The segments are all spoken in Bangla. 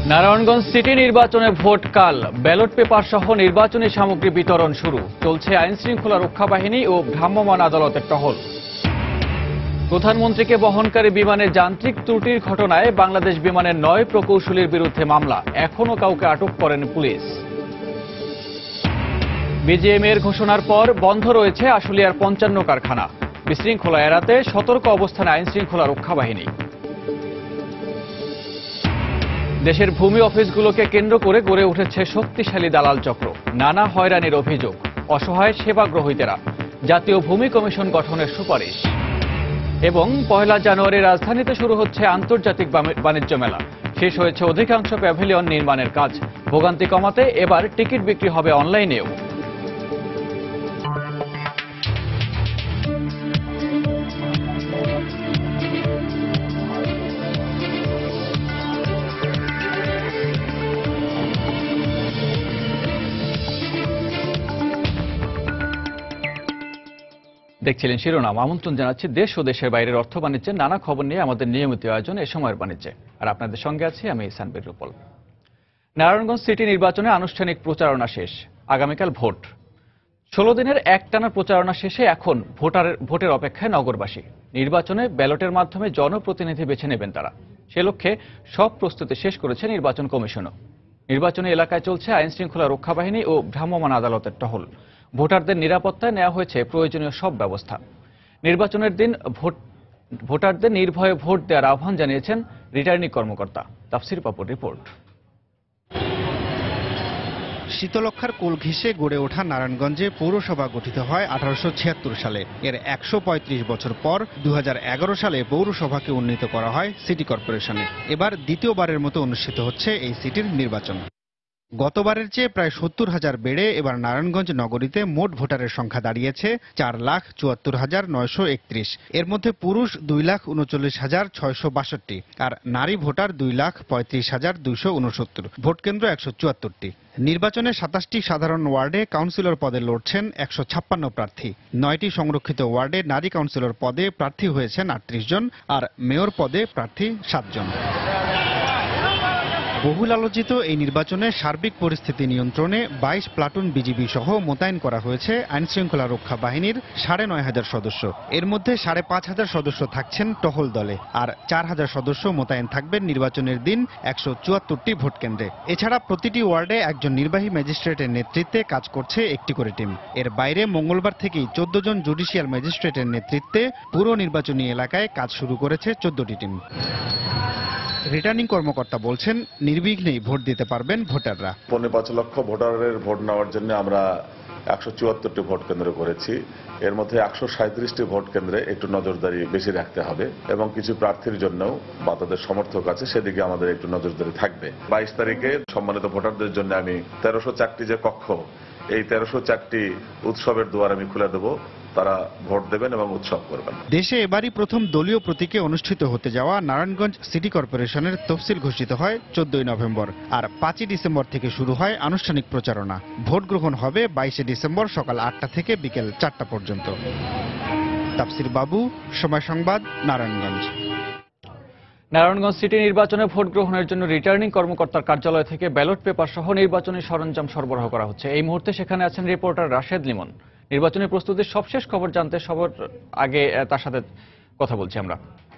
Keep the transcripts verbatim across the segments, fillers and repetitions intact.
নারায়ণগঞ্জ সিটি নির্বাচনে ভোট কাল, ব্যালট পেপার সহ নির্বাচনী সামগ্রী বিতরণ শুরু। চলছে আইন শৃঙ্খলা রক্ষা বাহিনী ও ভ্রাম্যমাণ আদালতের টহল। প্রধানমন্ত্রীকে বহনকারী বিমানে যান্ত্রিক ত্রুটির ঘটনায় বাংলাদেশ বিমানের নয় প্রকৌশলীর বিরুদ্ধে মামলা, এখনও কাউকে আটক করেনি পুলিশ। বিজিএম এর ঘোষণার পর বন্ধ রয়েছে আশুলিয়ার পঞ্চান্ন কারখানা। বিশৃঙ্খলা এড়াতে সতর্ক অবস্থানে আইন শৃঙ্খলা রক্ষা বাহিনী। দেশের ভূমি অফিসগুলোকে কেন্দ্র করে গড়ে উঠেছে শক্তিশালী দালাল চক্র, নানা হয়রানির অভিযোগ, অসহায় সেবা গ্রহীতারা। জাতীয় ভূমি কমিশন গঠনের সুপারিশ। এবং পয়লা জানুয়ারি রাজধানীতে শুরু হচ্ছে আন্তর্জাতিক বাণিজ্য মেলা। শেষ হয়েছে অধিকাংশ প্যাভিলিয়ন নির্মাণের কাজ। ভোগান্তি কমাতে এবার টিকিট বিক্রি হবে অনলাইনেও। দেখছিলেন শিরোনাম। আমন্ত্রণ জানাচ্ছি দেশ ও দেশের বাইরের অর্থ বাণিজ্যের নানা খবর নিয়ে আমাদের নিয়মিত আয়োজন এ সময়ের বাণিজ্যে। আর আপনাদের সঙ্গে আছি আমি সানবীর রূপল। নারায়ণগঞ্জ সিটি নির্বাচনে আনুষ্ঠানিক প্রচারণা শেষ, আগামীকাল ভোট। ষোলো দিনের একটানা প্রচারণা শেষে এখন ভোটারের ভোটের অপেক্ষায় নগরবাসী। নির্বাচনে ব্যালটের মাধ্যমে জনপ্রতিনিধি বেছে নেবেন তারা। সে লক্ষ্যে সব প্রস্তুতি শেষ করেছে নির্বাচন কমিশনও। নির্বাচনী এলাকায় চলছে আইন শৃঙ্খলা রক্ষা বাহিনী ও ভ্রাম্যমাণ আদালতের টহল। ভোটারদের নিরাপত্তায় নেওয়া হয়েছে প্রয়োজনীয় সব ব্যবস্থা। নির্বাচনের দিন ভোট ভোটারদের নির্ভয়ে ভোট দেওয়ার আহ্বান জানিয়েছেন রিটার্নিং কর্মকর্তা। তাফসির পাপুর রিপোর্ট। শীতলক্ষার কোল ঘেঁষে গড়ে ওঠা নারায়ণগঞ্জে পৌরসভা গঠিত হয় আঠারোশো ছিয়াত্তর সালে। এর একশো পঁয়ত্রিশ বছর পর দু সালে পৌরসভাকে উন্নীত করা হয় সিটি কর্পোরেশনে। এবার দ্বিতীয়বারের মতো অনুষ্ঠিত হচ্ছে এই সিটির নির্বাচন। গতবারের চেয়ে প্রায় সত্তর হাজার বেড়ে এবার নারায়ণগঞ্জ নগরীতে মোট ভোটারের সংখ্যা দাঁড়িয়েছে চার লাখ চুয়াত্তর হাজার নয়শো একত্রিশ। এর মধ্যে পুরুষ দুই লাখ উনচল্লিশ হাজার ছয়শো বাষট্টি আর নারী ভোটার দুই লাখ পঁয়ত্রিশ হাজার দুইশো উনসত্তর। ভোটকেন্দ্র একশো চুয়াত্তরটি। নির্বাচনে সাতাশটি সাধারণ ওয়ার্ডে কাউন্সিলর পদে লড়ছেন একশো ছাপ্পান্ন প্রার্থী। নয়টি সংরক্ষিত ওয়ার্ডে নারী কাউন্সিলর পদে প্রার্থী হয়েছেন আটত্রিশ জন আর মেয়র পদে প্রার্থী সাত জন। বহুল আলোচিত এই নির্বাচনে সার্বিক পরিস্থিতি নিয়ন্ত্রণে বাইশ প্লাটুন বিজিবি সহ মোতায়েন করা হয়েছে আইন শৃঙ্খলা রক্ষা বাহিনীর সাড়ে নয় হাজার সদস্য। এর মধ্যে সাড়ে পাঁচ হাজার সদস্য থাকছেন টহল দলে, আর চার হাজার সদস্য মোতায়েন থাকবেন নির্বাচনের দিন একশো চুয়াত্তরটি ভোট কেন্দ্রে। এছাড়া প্রতিটি ওয়ার্ডে একজন নির্বাহী ম্যাজিস্ট্রেটের নেতৃত্বে কাজ করছে একটি করে টিম। এর বাইরে মঙ্গলবার থেকেই চোদ্দ জন জুডিশিয়াল ম্যাজিস্ট্রেটের নেতৃত্বে পুরো নির্বাচনী এলাকায় কাজ শুরু করেছে চোদ্দটি টিম। রিটার্নিং কর্মকর্তা বলছেন নির্বিঘ্নেই ভোট দিতে পারবেন ভোটাররা। পৌনে পাঁচ লক্ষ ভোটারের ভোট নেওয়ার জন্য আমরা একশো চুয়াত্তরটি ভোট কেন্দ্র করেছি। এর মধ্যে একশো সাঁত্রিশটি ভোট কেন্দ্রে একটু নজরদারি বেশি রাখতে হবে এবং কিছু প্রার্থীর জন্যও বা তাদের সমর্থক আছে সেদিকে আমাদের একটু নজরদারি থাকবে। বাইশ তারিখে সম্মানিত ভোটারদের জন্য আমি তেরোশো চারটি যে কক্ষ, এই তেরোশো চারটি উৎসবের দুয়ার আমি খুলে দেব। তারা ভোট দেবেন এবং উৎসব করবেন। দেশে এবারই প্রথম দলীয় প্রতীকে অনুষ্ঠিত হতে যাওয়া নারায়ণগঞ্জ সিটি কর্পোরেশনের তফসিল ঘোষিত হয় চোদ্দই নভেম্বর, আর পাঁচই ডিসেম্বর থেকে শুরু হয় আনুষ্ঠানিক প্রচারণা। ভোট গ্রহণ হবে বাইশে ডিসেম্বর সকাল আটটা থেকে বিকেল চারটা পর্যন্ত। তাফসির বাবু, সময় সংবাদ, নারায়ণগঞ্জ। নারায়ণগঞ্জ সিটি নির্বাচনে ভোট গ্রহণের জন্য রিটার্নিং কর্মকর্তার কার্যালয় থেকে ব্যালট পেপার সহ নির্বাচনী সরঞ্জাম সরবরাহ করা হচ্ছে। এই মুহূর্তে সেখানে আছেন রিপোর্টার রাশেদ লিমন। নির্বাচনী প্রস্তুতির সবশেষ খবর জানতে সবার আগে তার সাথে কথা বলছি আমরা।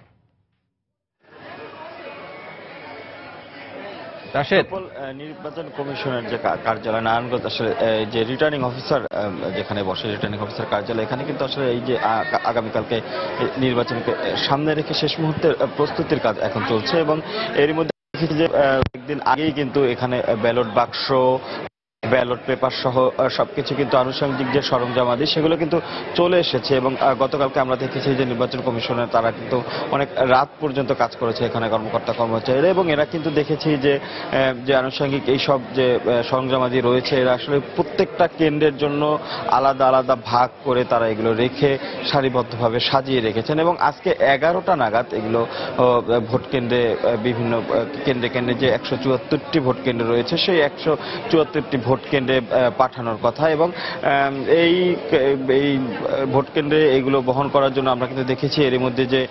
নির্বাচন কমিশনের যে কার্যালয় নারায়ণগঞ্জ, আসলে যে রিটার্নিং অফিসার যেখানে বসে, রিটার্নিং অফিসার কার্যালয়, এখানে কিন্তু আসলে এই যে আগামীকালকে নির্বাচনকে সামনে রেখে শেষ মুহূর্তের প্রস্তুতির কাজ এখন চলছে। এবং এর মধ্যে দেখেছি যে একদিন আগেই কিন্তু এখানে ব্যালট বাক্স, ব্যালট পেপার সহ সবকিছু কিন্তু আনুষঙ্গিক যে সরঞ্জামাদি সেগুলো কিন্তু চলে এসেছে। এবং গতকালকে আমরা দেখেছি যে নির্বাচন কমিশনের তারা কিন্তু অনেক রাত পর্যন্ত কাজ করেছে এখানে কর্মকর্তা কর্মচারীরা। এবং এরা কিন্তু দেখেছি যে যে আনুষঙ্গিক এইসব যে সরঞ্জামাদি রয়েছে, এরা আসলে প্রত্যেকটা কেন্দ্রের জন্য আলাদা আলাদা ভাগ করে তারা এগুলো রেখে সারিবদ্ধভাবে সাজিয়ে রেখেছেন। এবং আজকে এগারোটা নাগাদ এগুলো ভোট কেন্দ্রে, বিভিন্ন কেন্দ্রে কেন্দ্রে যে একশো চুয়াত্তরটি ভোট কেন্দ্র রয়েছে, সেই একশো চুয়াত্তরটি ভোট ভোট কেন্দ্রে পাঠানোর কথা এবং এই এই ভোট কেন্দ্রে এগুলো বহন করার জন্য আমরা কিন্তু দেখেছি এর মধ্যে যে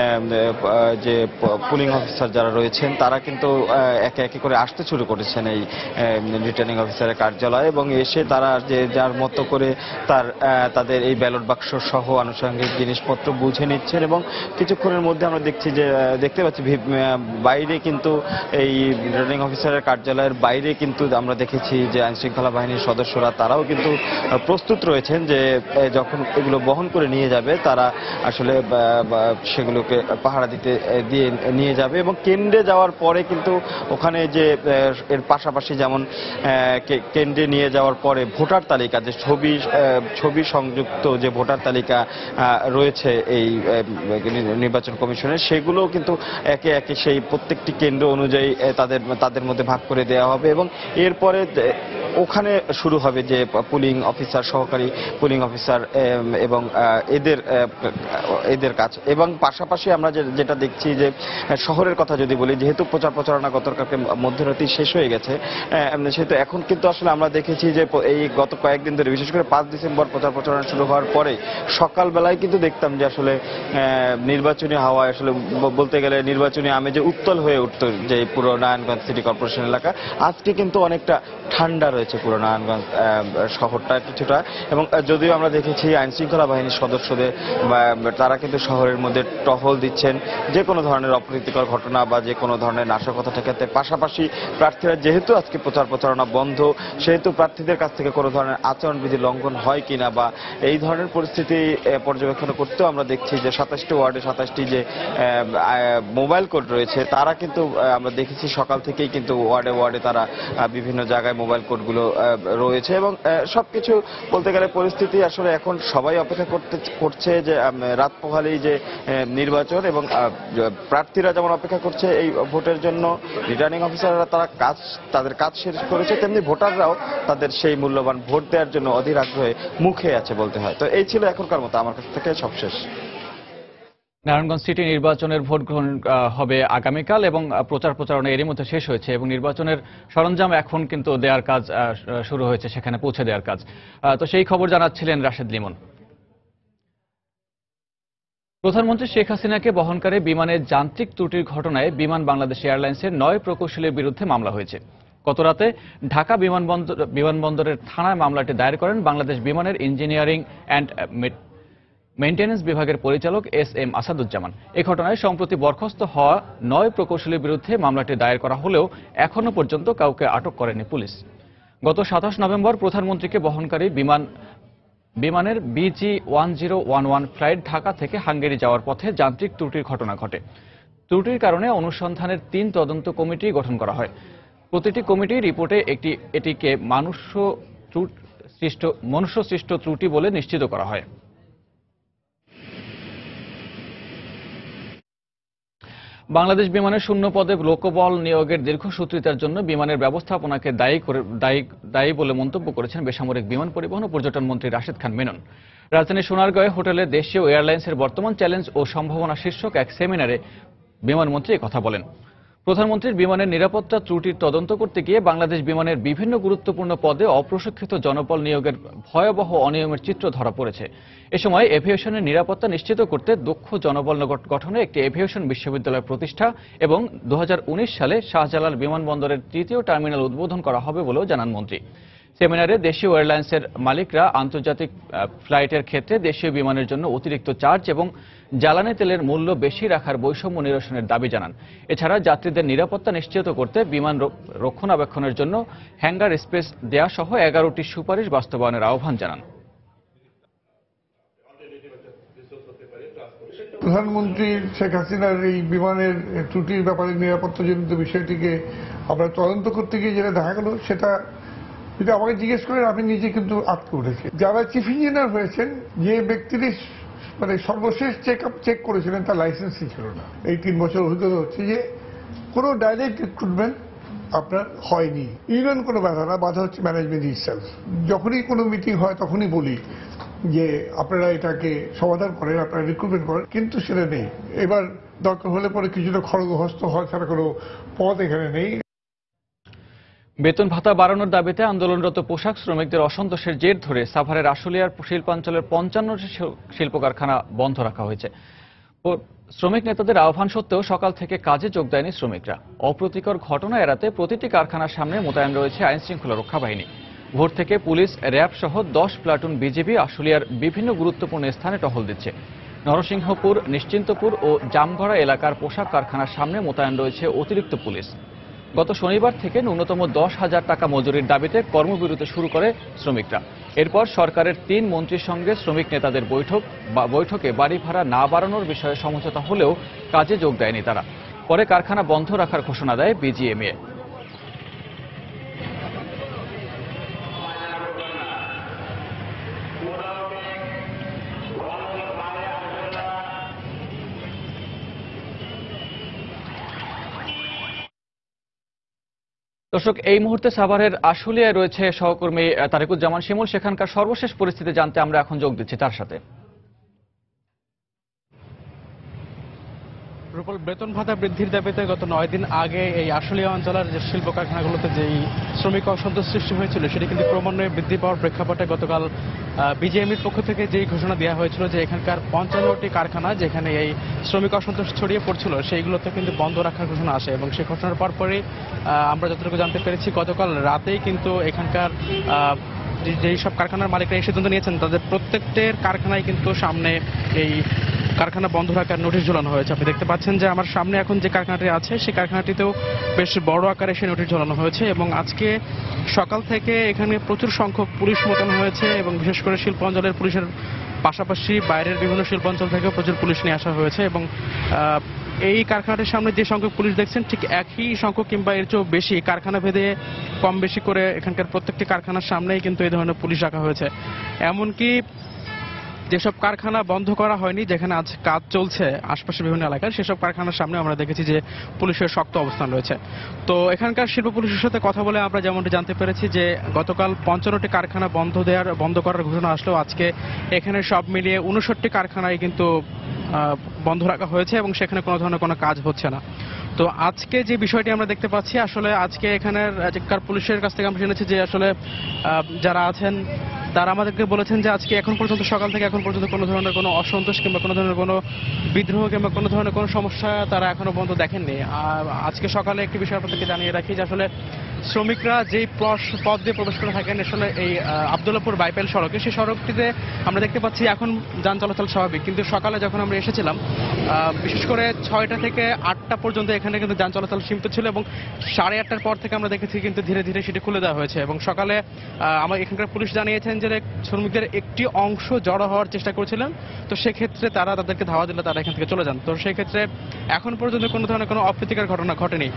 যে পুলিং অফিসার যারা রয়েছেন তারা কিন্তু একে একে করে আসতে শুরু করেছেন এই রিটার্নিং অফিসারের কার্যালয়ে এবং এসে তারা যে যার মতো করে তার তাদের এই ব্যালট বাক্স সহ আনুষঙ্গিক জিনিসপত্র বুঝে নিচ্ছেন এবং কিছুক্ষণের মধ্যে আমরা দেখছি যে দেখতে পাচ্ছি বাইরে কিন্তু এই রিটার্নিং অফিসারের কার্যালয়ের বাইরে কিন্তু আমরা দেখেছি যে আইনশৃঙ্খলা বাহিনীর সদস্যরা তারাও কিন্তু প্রস্তুত রয়েছেন যে যখন এগুলো বহন করে নিয়ে যাবে তারা আসলে সেগুলোকে পাহারা দিতে দিয়ে নিয়ে যাবে এবং কেন্দ্রে যাওয়ার পরে কিন্তু ওখানে যে এর পাশাপাশি যেমন কেন্দ্রে নিয়ে যাওয়ার পরে ভোটার তালিকা যে ছবি ছবি সংযুক্ত যে ভোটার তালিকা রয়েছে এই নির্বাচন কমিশনের সেগুলো কিন্তু একে একে সেই প্রত্যেকটি কেন্দ্র অনুযায়ী তাদের তাদের মধ্যে ভাগ করে দেওয়া হবে এবং এরপরে ওখানে শুরু হবে যে পুলিং অফিসার সহকারী পুলিং অফিসার এবং এদের এদের কাজ এবং পাশাপাশি আমরা যেটা দেখছি যে শহরের কথা যদি বলি যেহেতু প্রচার প্রচারণা গতকালকে মধ্যরাতেই শেষ হয়ে গেছে সেহেতু এখন কিন্তু আসলে আমরা দেখেছি যে এই গত কয়েকদিন ধরে বিশেষ করে পাঁচ ডিসেম্বর প্রচার প্রচারণা শুরু হওয়ার পরে সকালবেলায় কিন্তু দেখতাম যে আসলে নির্বাচনী হাওয়া আসলে বলতে গেলে নির্বাচনী আমেজে উত্তল হয়ে উঠত যে পুরো নারায়ণগঞ্জ সিটি কর্পোরেশন এলাকা আজকে কিন্তু অনেকটা ঠান্ডা রয়েছে পুরো নারায়ণগঞ্জ শহরটা কিছুটা এবং যদিও আমরা দেখেছি আইনশৃঙ্খলা বাহিনীর সদস্যদের তারা কিন্তু শহরের মধ্যে টহল দিচ্ছেন যে কোনো ধরনের অপ্রীতিকর ঘটনা বা যে কোনো ধরনের নাশকতা ঠেকাতে পাশাপাশি প্রার্থীরা যেহেতু আজকে প্রচার প্রচারণা বন্ধ সেহেতু প্রার্থীদের কাছ থেকে কোনো ধরনের আচরণবিধি লঙ্ঘন হয় কিনা বা এই ধরনের পরিস্থিতি পর্যবেক্ষণ করতেও আমরা দেখছি যে সাতাশটি ওয়ার্ডে সাতাশটি যে মোবাইল কোড রয়েছে তারা কিন্তু আমরা দেখেছি সকাল থেকেই কিন্তু ওয়ার্ডে ওয়ার্ডে তারা বিভিন্ন জায়গায় মোবাইল কোডগুলো রয়েছে এবং সবকিছু বলতে গেলে পরিস্থিতি আসলে এখন সবাই অপেক্ষা করতে করছে যে রাত পোহালেই যে নির্বাচন এবং প্রার্থীরা যেমন অপেক্ষা করছে এই ভোটের জন্য রিটার্নিং অফিসাররা তারা কাজ তাদের কাজ শেষ করেছে তেমনি ভোটাররাও তাদের সেই মূল্যবান ভোট দেওয়ার জন্য অধীর আগ্রহে মুখে আছে বলতে হয় তো এই ছিল এখনকার মতো আমার কাছ থেকে সব শেষ নারায়ণগঞ্জ সিটি নির্বাচনের ভোট গ্রহণ হবে আগামীকাল এবং প্রচার প্রচারণা এরই মধ্যে শেষ হয়েছে এবং নির্বাচনের সরঞ্জাম এখন কিন্তু দেওয়ার কাজ শুরু হয়েছে সেখানে পৌঁছে দেওয়ার কাজ তো সেই খবর জানাচ্ছিলেন রাশেদ লিমন প্রধানমন্ত্রী শেখ হাসিনাকে বহনকারী বিমানের যান্ত্রিক ত্রুটির ঘটনায় বিমান বাংলাদেশ এয়ারলাইন্সের নয় প্রকৌশলীর বিরুদ্ধে মামলা হয়েছে গতরাতে ঢাকা বিমানবন্দর বিমানবন্দরের থানায় মামলাটি দায়ের করেন বাংলাদেশ বিমানের ইঞ্জিনিয়ারিং অ্যান্ড মেইনটেন্যান্স বিভাগের পরিচালক এস এম আসাদুজ্জামান এই ঘটনায় সম্প্রতি বরখাস্ত হওয়া নয় প্রকৌশলীর বিরুদ্ধে মামলাটি দায়ের করা হলেও এখনো পর্যন্ত কাউকে আটক করেনি পুলিশ গত সাতাশ নভেম্বর প্রধানমন্ত্রীকে বহনকারী বিমান বিমানের BG one zero one one flight Dhaka থেকে হাঙ্গেরি যাওয়ার পথে যান্ত্রিক ত্রুটির ঘটনা ঘটে ত্রুটির কারণে অনুসন্ধানের তিন তদন্ত কমিটি গঠন করা হয় প্রতিটি কমিটি রিপোর্টে একটি এটিকে মানুষ্য সৃষ্ট মনুষ্য সৃষ্ট ত্রুটি বলে নিশ্চিত করা হয় বাংলাদেশ বিমানের শূন্য পদে লোকবল নিয়োগের দীর্ঘসূত্রিতার জন্য বিমানের ব্যবস্থাপনাকে দায়ী করে দায়ী দায়ী বলে মন্তব্য করেছেন বেসামরিক বিমান পরিবহন ও পর্যটন মন্ত্রী রাশেদ খান মেনন রাজধানীর সোনারগাঁয়ে হোটেলে দেশীয় এয়ারলাইন্সের বর্তমান চ্যালেঞ্জ ও সম্ভাবনা শীর্ষক এক সেমিনারে বিমানমন্ত্রী কথা বলেন প্রধানমন্ত্রীর বিমানের নিরাপত্তা ত্রুটির তদন্ত করতে গিয়ে বাংলাদেশ বিমানের বিভিন্ন গুরুত্বপূর্ণ পদে অপ্রশিক্ষিত জনবল নিয়োগের ভয়াবহ অনিয়মের চিত্র ধরা পড়েছে এ সময় এভিয়েশনের নিরাপত্তা নিশ্চিত করতে দক্ষ জনবল গঠনে একটি এভিয়েশন বিশ্ববিদ্যালয় প্রতিষ্ঠা এবং দু হাজার উনিশ সালে শাহজালাল বিমানবন্দরের তৃতীয় টার্মিনাল উদ্বোধন করা হবে বলেও জানান মন্ত্রী সেমিনারে দেশীয় এয়ারলাইন্সের মালিকরা আন্তর্জাতিক ফ্লাইটের ক্ষেত্রে দেশীয় বিমানের জন্য অতিরিক্ত চার্জ এবং জ্বালানি তেলের মূল্য বেশি রাখার বৈষম্য নিরসনের দাবি জানান এছাড়া যাত্রীদের নিরাপত্তা নিশ্চিত করতে বিমান রক্ষণাবেক্ষণের জন্য হ্যাঙ্গার স্পেস দেয়া সহ এগারোটি সুপারিশ বাস্তবায়নের আহ্বান জানান প্রধানমন্ত্রী শেখ হাসিনার এই বিমানের ত্রুটির ব্যাপারে নিরাপত্তাজনিত বিষয়টিকে আমরা তদন্ত করতে গিয়ে যেটা দেখা গেল সেটা যদি আমাকে জিজ্ঞেস করেন আমি নিজে কিন্তু আটকে উঠেছি যারা চিফ ইঞ্জিনিয়ার হয়েছেন যে ব্যক্তিটি মানে সর্বশেষ চেক আপ চেক করেছিলেন তার লাইসেন্সই ছিল না এই তিন বছর অভিজ্ঞতা হচ্ছে যে কোনো ডাইরেক্ট রিক্রুটমেন্ট আপনার হয়নি ইউনিয়ন কোনো বাধা না বাধা হচ্ছে ম্যানেজমেন্ট ইটসেলফ যখনই কোনো মিটিং হয় তখনই বলি যে আপনারা এটাকে সমাধান করেন আপনারা রিক্রুটমেন্ট করেন কিন্তু সেটা নেই এবার দরকার হলে পরে কিছুটা খড়গহস্ত হওয়া ছাড়া কোনো পথ এখানে নেই বেতন ভাতা বাড়ানোর দাবিতে আন্দোলনরত পোশাক শ্রমিকদের অসন্তোষের জের ধরে সাভারের আশুলিয়ার শিল্পাঞ্চলের পঞ্চান্নটি শিল্প কারখানা বন্ধ রাখা হয়েছে। শ্রমিক নেতাদের আহ্বান সত্ত্বেও সকাল থেকে কাজে যোগ দেয়নি শ্রমিকরা। অপ্রীতিকর ঘটনা এড়াতে প্রতিটি কারখানার সামনে মোতায়েন রয়েছে আইন শৃঙ্খলা রক্ষা বাহিনী। ভোর থেকে পুলিশ, র্যাব সহ দশ প্লাটুন বিজিবি আশুলিয়ার বিভিন্ন গুরুত্বপূর্ণ স্থানে টহল দিচ্ছে। নরসিংহপুর, নিশ্চিন্তপুর ও জামগড়া এলাকার পোশাক কারখানার সামনে মোতায়েন রয়েছে অতিরিক্ত পুলিশ। গত শনিবার থেকে ন্যূনতম দশ হাজার টাকা মজুরির দাবিতে কর্মবিরতি শুরু করে শ্রমিকরা। এরপর সরকারের তিন মন্ত্রীর সঙ্গে শ্রমিক নেতাদের বৈঠক বা বৈঠকে বাড়ি ভাড়া না বাড়ানোর বিষয়ে সমঝোতা হলেও কাজে যোগ দেয়নি তারা। পরে কারখানা বন্ধ রাখার ঘোষণা দেয় বিজিএমইএ। দর্শক, এই মুহূর্তে সাভারের আশুলিয়ায় রয়েছে সহকর্মী তারেকুজ্জামান শিমুল। সেখানকার সর্বশেষ পরিস্থিতি জানতে আমরা এখন যোগ দিচ্ছি তার সাথে। রূপল, বেতন ভাতা বৃদ্ধির দাবিতে গত নয় দিন আগে এই আশুলিয়া অঞ্চলের যে শিল্প কারখানাগুলোতে যেই শ্রমিক অসন্তোষ সৃষ্টি হয়েছিল সেটি কিন্তু ক্রমান্বয়ে বৃদ্ধি পাওয়ার প্রেক্ষাপটে গতকাল বিজিএমইর পক্ষ থেকে যেই ঘোষণা দেওয়া হয়েছিল যে এখানকার পঞ্চান্নটি কারখানা যেখানে এই শ্রমিক অসন্তোষ ছড়িয়ে পড়ছিল সেইগুলোতে কিন্তু বন্ধ রাখার ঘোষণা আসে এবং সেই ঘোষণার পরপরই আমরা যতটুকু জানতে পেরেছি গতকাল রাতেই কিন্তু এখানকার যেই সব কারখানার মালিকরা এই সিদ্ধান্ত নিয়েছেন তাদের প্রত্যেকটির কারখানায় কিন্তু সামনে এই কারখানা বন্ধ রাখার নোটিশ ঝোলানো হয়েছে। আপনি দেখতে পাচ্ছেন যে আমার সামনে এখন যে কারখানাটি আছে সেই কারখানাটিতেও বেশ বড় আকারে সেই নোটিশ ঝোলানো হয়েছে এবং আজকে সকাল থেকে এখানে প্রচুর সংখ্যক পুলিশ মোতায়েন হয়েছে এবং বিশেষ করে শিল্পাঞ্চলের পুলিশের পাশাপাশি বাইরের বিভিন্ন শিল্পাঞ্চল থেকেও প্রচুর পুলিশ নিয়ে আসা হয়েছে এবং এই কারখানাটির সামনে যে সংখ্যক পুলিশ দেখছেন ঠিক একই সংখ্যক কিংবা এর চেয়েও বেশি কারখানা ভেদে কম বেশি করে এখানকার প্রত্যেকটি কারখানার সামনেই কিন্তু এই ধরনের পুলিশ রাখা হয়েছে। এমনকি যেসব কারখানা বন্ধ করা হয়নি, যেখানে আজ কাজ চলছে আশপাশের বিভিন্ন এলাকায়, সেসব কারখানার সামনে আমরা দেখেছি যে পুলিশের শক্ত অবস্থান রয়েছে। তো এখানকার শিল্প পুলিশের সাথে কথা বলে আমরা যেমনটি জানতে পেরেছি যে গতকাল পঞ্চান্নটি কারখানা বন্ধ দেওয়ার বন্ধ করার ঘোষণা আসলেও আজকে এখানে সব মিলিয়ে উনষট্টি কারখানায় কিন্তু বন্ধ রাখা হয়েছে এবং সেখানে কোনো ধরনের কোনো কাজ হচ্ছে না। তো আজকে যে বিষয়টি আমরা দেখতে পাচ্ছি, আসলে আজকে এখানের পুলিশের কাছ থেকে আমরা জেনেছি যে আসলে যারা আছেন তারা আমাদেরকে বলেছেন যে আজকে এখন পর্যন্ত সকাল থেকে এখন পর্যন্ত কোনো ধরনের কোনো অসন্তোষ কিংবা কোনো ধরনের কোনো বিদ্রোহ কিংবা কোনো ধরনের কোনো সমস্যা তারা এখনো পর্যন্ত দেখেননি। আর আজকে সকালে একটি বিষয় আপনাদেরকে জানিয়ে রাখি যে আসলে শ্রমিকরা যেই পথ দিয়ে প্রবেশ করে থাকেন আসলে এই আবদুল্লাপুর বাইপাইল সড়কে, সেই সড়কটিতে আমরা দেখতে পাচ্ছি এখন যান চলাচল স্বাভাবিক, কিন্তু সকালে যখন আমরা এসেছিলাম বিশেষ করে ছয়টা থেকে আটটা পর্যন্ত এখানে কিন্তু যান চলাচল সীমিত ছিল এবং সাড়ে আটটার পর থেকে আমরা দেখেছি কিন্তু ধীরে ধীরে সেটি খুলে দেওয়া হয়েছে এবং সকালে আমার এখানকার পুলিশ জানিয়েছেন যে শ্রমিকদের একটি অংশ জড়ো হওয়ার চেষ্টা করেছিলেন, তো সেক্ষেত্রে তারা তাদেরকে ধাওয়া দিলে তারা এখান থেকে চলে যান। তো সেক্ষেত্রে এখন পর্যন্ত কোনো ধরনের কোনো অপ্রীতিকর ঘটনা ঘটেনি।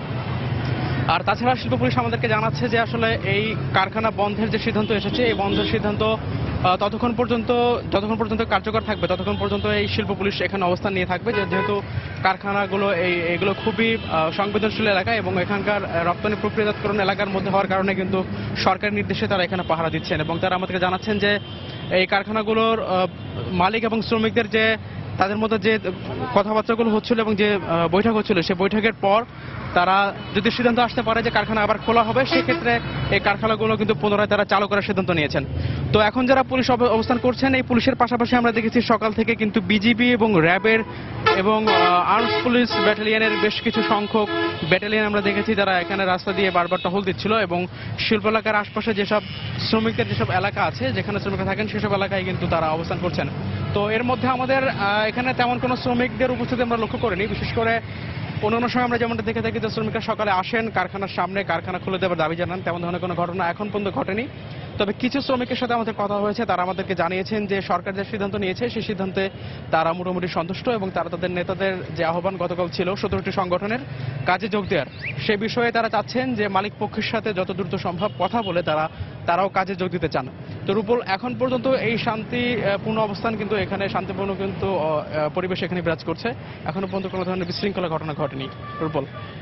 আর তাছাড়া শিল্প পুলিশ আমাদেরকে জানাচ্ছে যে আসলে এই কারখানা বন্ধের যে সিদ্ধান্ত এসেছে এই বন্ধের সিদ্ধান্ত ততক্ষণ পর্যন্ত যতক্ষণ পর্যন্ত কার্যকর থাকবে ততক্ষণ পর্যন্ত এই শিল্প পুলিশ এখানে অবস্থান নিয়ে থাকবে, যেহেতু কারখানাগুলো এই এগুলো খুবই সংবেদনশীল এলাকা এবং এখানকার রপ্তানি প্রক্রিয়াজাতকরণ এলাকার মধ্যে হওয়ার কারণে কিন্তু সরকারি নির্দেশে তারা এখানে পাহারা দিচ্ছেন এবং তারা আমাদেরকে জানাচ্ছেন যে এই কারখানাগুলোর মালিক এবং শ্রমিকদের যে তাদের মধ্যে যে কথাবার্তাগুলো হচ্ছিল এবং যে বৈঠক হচ্ছিল সেই বৈঠকের পর তারা যদি সিদ্ধান্ত আসতে পারে যে কারখানা আবার খোলা হবে, সেক্ষেত্রে এই কারখানাগুলো কিন্তু পুনরায় তারা চালু করার সিদ্ধান্ত নিয়েছেন। তো এখন যারা পুলিশ অবস্থান করছেন এই পুলিশের পাশাপাশি আমরা দেখেছি সকাল থেকে কিন্তু বিজিবি এবং র্যাবের এবং আর্মস পুলিশ ব্যাটালিয়নের বেশ কিছু সংখ্যক ব্যাটালিয়ন আমরা দেখেছি যারা এখানে রাস্তা দিয়ে বারবার টহল দিচ্ছিল এবং শিল্প এলাকার আশপাশে যেসব শ্রমিকদের যেসব এলাকা আছে যেখানে শ্রমিকরা থাকেন সেসব এলাকায় কিন্তু তারা অবস্থান করছেন। তো এর মধ্যে আমাদের এখানে তেমন কোনো শ্রমিকদের উপস্থিতি আমরা লক্ষ্য করিনি। বিশেষ করে অন্যান্য সময় আমরা যেমনটা দেখে থাকি যে শ্রমিকরা সকালে আসেন কারখানার সামনে কারখানা খুলে দেওয়ার দাবি জানান, তেমন ধরনের কোনো ঘটনা এখন পর্যন্ত ঘটেনি। তবে কিছু শ্রমিকের সাথে আমাদের কথা হয়েছে, তারা আমাদেরকে জানিয়েছেন যে সরকার যে সিদ্ধান্ত নিয়েছে সেই সিদ্ধান্তে তারা মোটামুটি সন্তুষ্ট এবং তারা তাদের নেতাদের যে আহ্বান গতকাল ছিল সতেরোটি সংগঠনের কাজে যোগ দেওয়ার, সে বিষয়ে তারা চাচ্ছেন যে মালিক পক্ষের সাথে যত দ্রুত সম্ভব কথা বলে তারা তারাও কাজে যোগ দিতে চান। তো রূপল, এখন পর্যন্ত এই শান্তিপূর্ণ অবস্থান কিন্তু এখানে শান্তিপূর্ণ কিন্তু পরিবেশ এখানে বিরাজ করছে, এখনো পর্যন্ত কোনো ধরনের বিশৃঙ্খলা ঘটনা ঘটেনি। রূপল,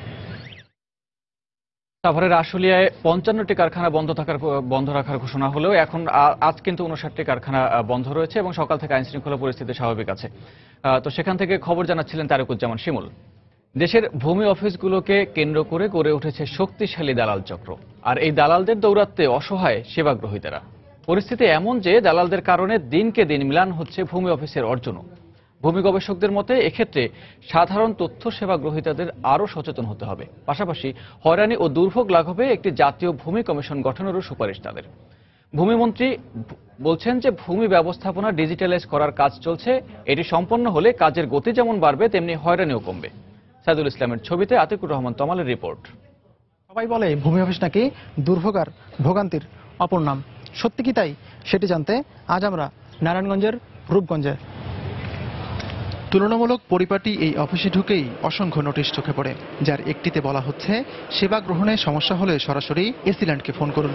সাভারের আশুলিয়ায় পঞ্চান্নটি কারখানা বন্ধ থাকার বন্ধ রাখার ঘোষণা হলেও এখন আজ কিন্তু উনষাটটি কারখানা বন্ধ রয়েছে এবং সকাল থেকে আইন শৃঙ্খলা পরিস্থিতি স্বাভাবিক আছে। তো সেখান থেকে খবর জানাচ্ছিলেন তারেকুজ্জামান শিমুল। দেশের ভূমি অফিসগুলোকে কেন্দ্র করে গড়ে উঠেছে শক্তিশালী দালাল চক্র, আর এই দালালদের দৌরাত্মে অসহায় সেবাগ্রহীতারা। পরিস্থিতি এমন যে দালালদের কারণে দিনকে দিন ম্লান হচ্ছে ভূমি অফিসের অর্জনও। ভূমি গবেষকদের মতে এক্ষেত্রে সাধারণ তথ্য সেবা গ্রহীতাদের আরও সচেতন হতে হবে। পাশাপাশি হয়রানি ও দুর্ভোগ লাঘবে একটি জাতীয় ভূমি কমিশন গঠনেরও সুপারিশ তাদের। ভূমিমন্ত্রী বলছেন যে ভূমি ব্যবস্থাপনা ডিজিটালাইজ করার কাজ চলছে। এটি সম্পন্ন হলে কাজের গতি যেমন বাড়বে তেমনি হয়রানিও কমবে। সাইদুল ইসলামের ছবিতে আতিকুর রহমান তমালের রিপোর্ট। সবাই বলে ভূমি অফিস নাকি দুর্ভোগ আর ভোগান্তির অপর নাম। সত্যি কি তাই? সেটি জানতে আজ আমরা নারায়ণগঞ্জের রূপগঞ্জে। তুলনামূলক পরিপাটি এই অফিসে ঢুকেই অসংখ্য নোটিশ চোখে পড়ে, যার একটিতে বলা হচ্ছে সেবা গ্রহণে সমস্যা হলে সরাসরি এসিল্যান্ডকে ফোন করুন।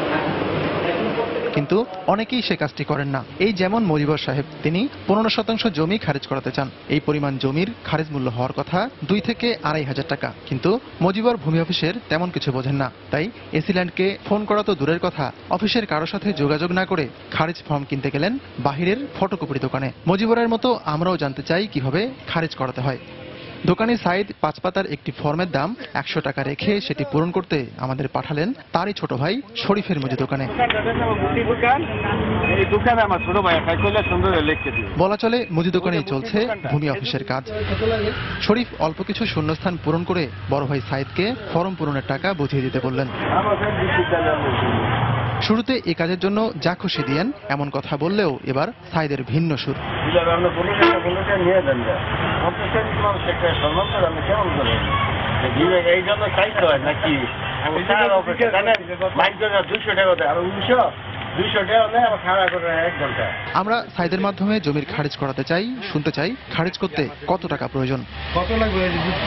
কিন্তু অনেকেই সে কাজটি করেন না। এই যেমন মজিবর সাহেব, তিনি পনেরো শতাংশ জমি খারিজ করাতে চান। এই পরিমাণ জমির খারিজ মূল্য হওয়ার কথা দুই থেকে আড়াই হাজার টাকা, কিন্তু মজিবর ভূমি অফিসের তেমন কিছু বোঝেন না। তাই এসিল্যান্ডকে ফোন করা তো দূরের কথা, অফিসের কারোর সাথে যোগাযোগ না করে খারিজ ফর্ম কিনতে গেলেন বাহিরের ফটোকপির দোকানে। মজিবরের মতো আমরাও জানতে চাই কিভাবে খারিজ করাতে হয়। দোকানি সাইদ পাঁচ পাতার একটি ফর্মের দাম একশো টাকা রেখে সেটি পূরণ করতে আমাদের পাঠালেন তারই ছোট ভাই শরীফের মুজি দোকানে। বলা চলে মুজি দোকানেই চলছে ভূমি অফিসের কাজ। শরীফ অল্প কিছু শূন্যস্থান পূরণ করে বড় ভাই সাইদকে ফর্ম পূরণের টাকা বুঝিয়ে দিতে বললেন। শুরুতে এ কাজের জন্য যা খুশি দিয়েন এমন কথা বললেও এবার সাইদের ভিন্ন সুর। আমরা সাইদের মাধ্যমে জমির খারিজ করাতে চাই, শুনতে চাই খারিজ করতে কত টাকা প্রয়োজন। কত লাগবে?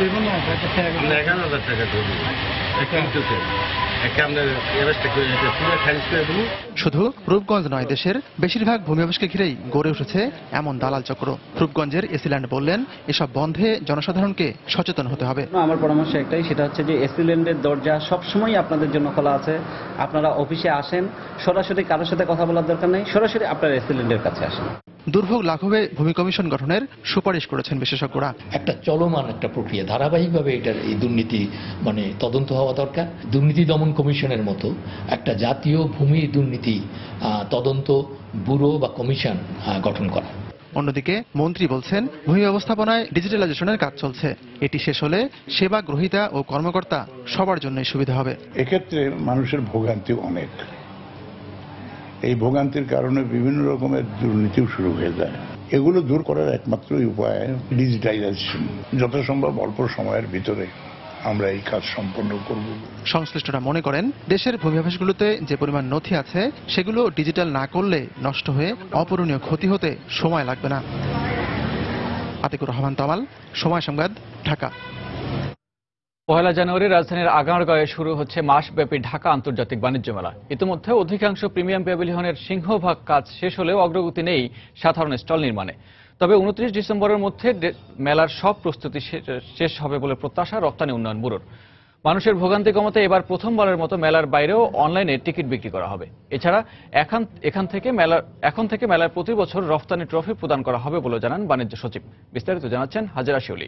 শুধু রূপগঞ্জ নয়, দেশের বেশিরভাগ ভূমি অফিসকে ঘিরেই গড়ে উঠেছে এমন দালাল চক্র। রূপগঞ্জের এসিল্যান্ড বললেন এসব বন্ধে জনসাধারণকে সচেতন হতে হবে। আমার পরামর্শ একটাই, সেটা হচ্ছে যে এসিল্যান্ডের দরজা সবসময় আপনাদের জন্য খোলা আছে। আপনারা অফিসে আসেন, সরাসরি কারোর সাথে কথা বলার দরকার নেই, সরাসরি আপনার এসিল্যান্ডের কাছে আসেন। দুর্ভোগ লাঘবে ভূমি কমিশন গঠনের সুপারিশ করেছেন বিশেষজ্ঞরা। একটা চলমান একটা প্রক্রিয়া, ধারাবাহিকভাবে এটার এই দুর্নীতি মানে তদন্ত হওয়া দরকার। দুর্নীতি দমন কমিশনের মতো একটা জাতীয় ভূমি দুর্নীতি তদন্ত ব্যুরো বা কমিশন গঠন করা। অন্যদিকে মন্ত্রী বলছেন ভূমি ব্যবস্থাপনায় ডিজিটালাইজেশনের কাজ চলছে। এটি শেষ হলে সেবা গ্রহীতা ও কর্মকর্তা সবার জন্যই সুবিধা হবে। এক্ষেত্রে মানুষের ভোগান্তি অনেক। এই ভোগান্তির কারণে বিভিন্ন রকমের দুর্নীতিও শুরু হয়ে যায়। এগুলো দূর করার একমাত্র উপায় ডিজিটালাইজেশন। যথাসম্ভব অল্প সময়ের ভিতরে আমরা এই কাজ সম্পন্ন করব। সংশ্লিষ্টরা মনে করেন দেশের ভূমি অফিসগুলোতে যে পরিমাণ নথি আছে সেগুলো ডিজিটাল না করলে নষ্ট হয়ে অপূরণীয় ক্ষতি হতে সময় লাগবে না। আতিকুর রহমান তমাল, সময় সংবাদ, ঢাকা। পহেলা জানুয়ারি রাজধানীর আগারগাঁওয়ে শুরু হচ্ছে মাসব্যাপী ঢাকা আন্তর্জাতিক বাণিজ্য মেলা। ইতিমধ্যে অধিকাংশ প্রিমিয়াম প্যাভিলিয়নের সিংহভাগ কাজ শেষ হলেও অগ্রগতি নেই সাধারণ স্টল নির্মাণে। তবে উনত্রিশ ডিসেম্বরের মধ্যে মেলার সব প্রস্তুতি শেষ হবে বলে প্রত্যাশা রপ্তানি উন্নয়ন ব্যুরোর। মানুষের ভোগান্তি কমাতে এবার প্রথমবারের মতো মেলার বাইরেও অনলাইনে টিকিট বিক্রি করা হবে। এছাড়া এখন এখান থেকে মেলার এখন থেকে মেলার প্রতি বছর রপ্তানি ট্রফি প্রদান করা হবে বলে জানান বাণিজ্য সচিব। বিস্তারিত জানাচ্ছেন হাজেরা শিউলি।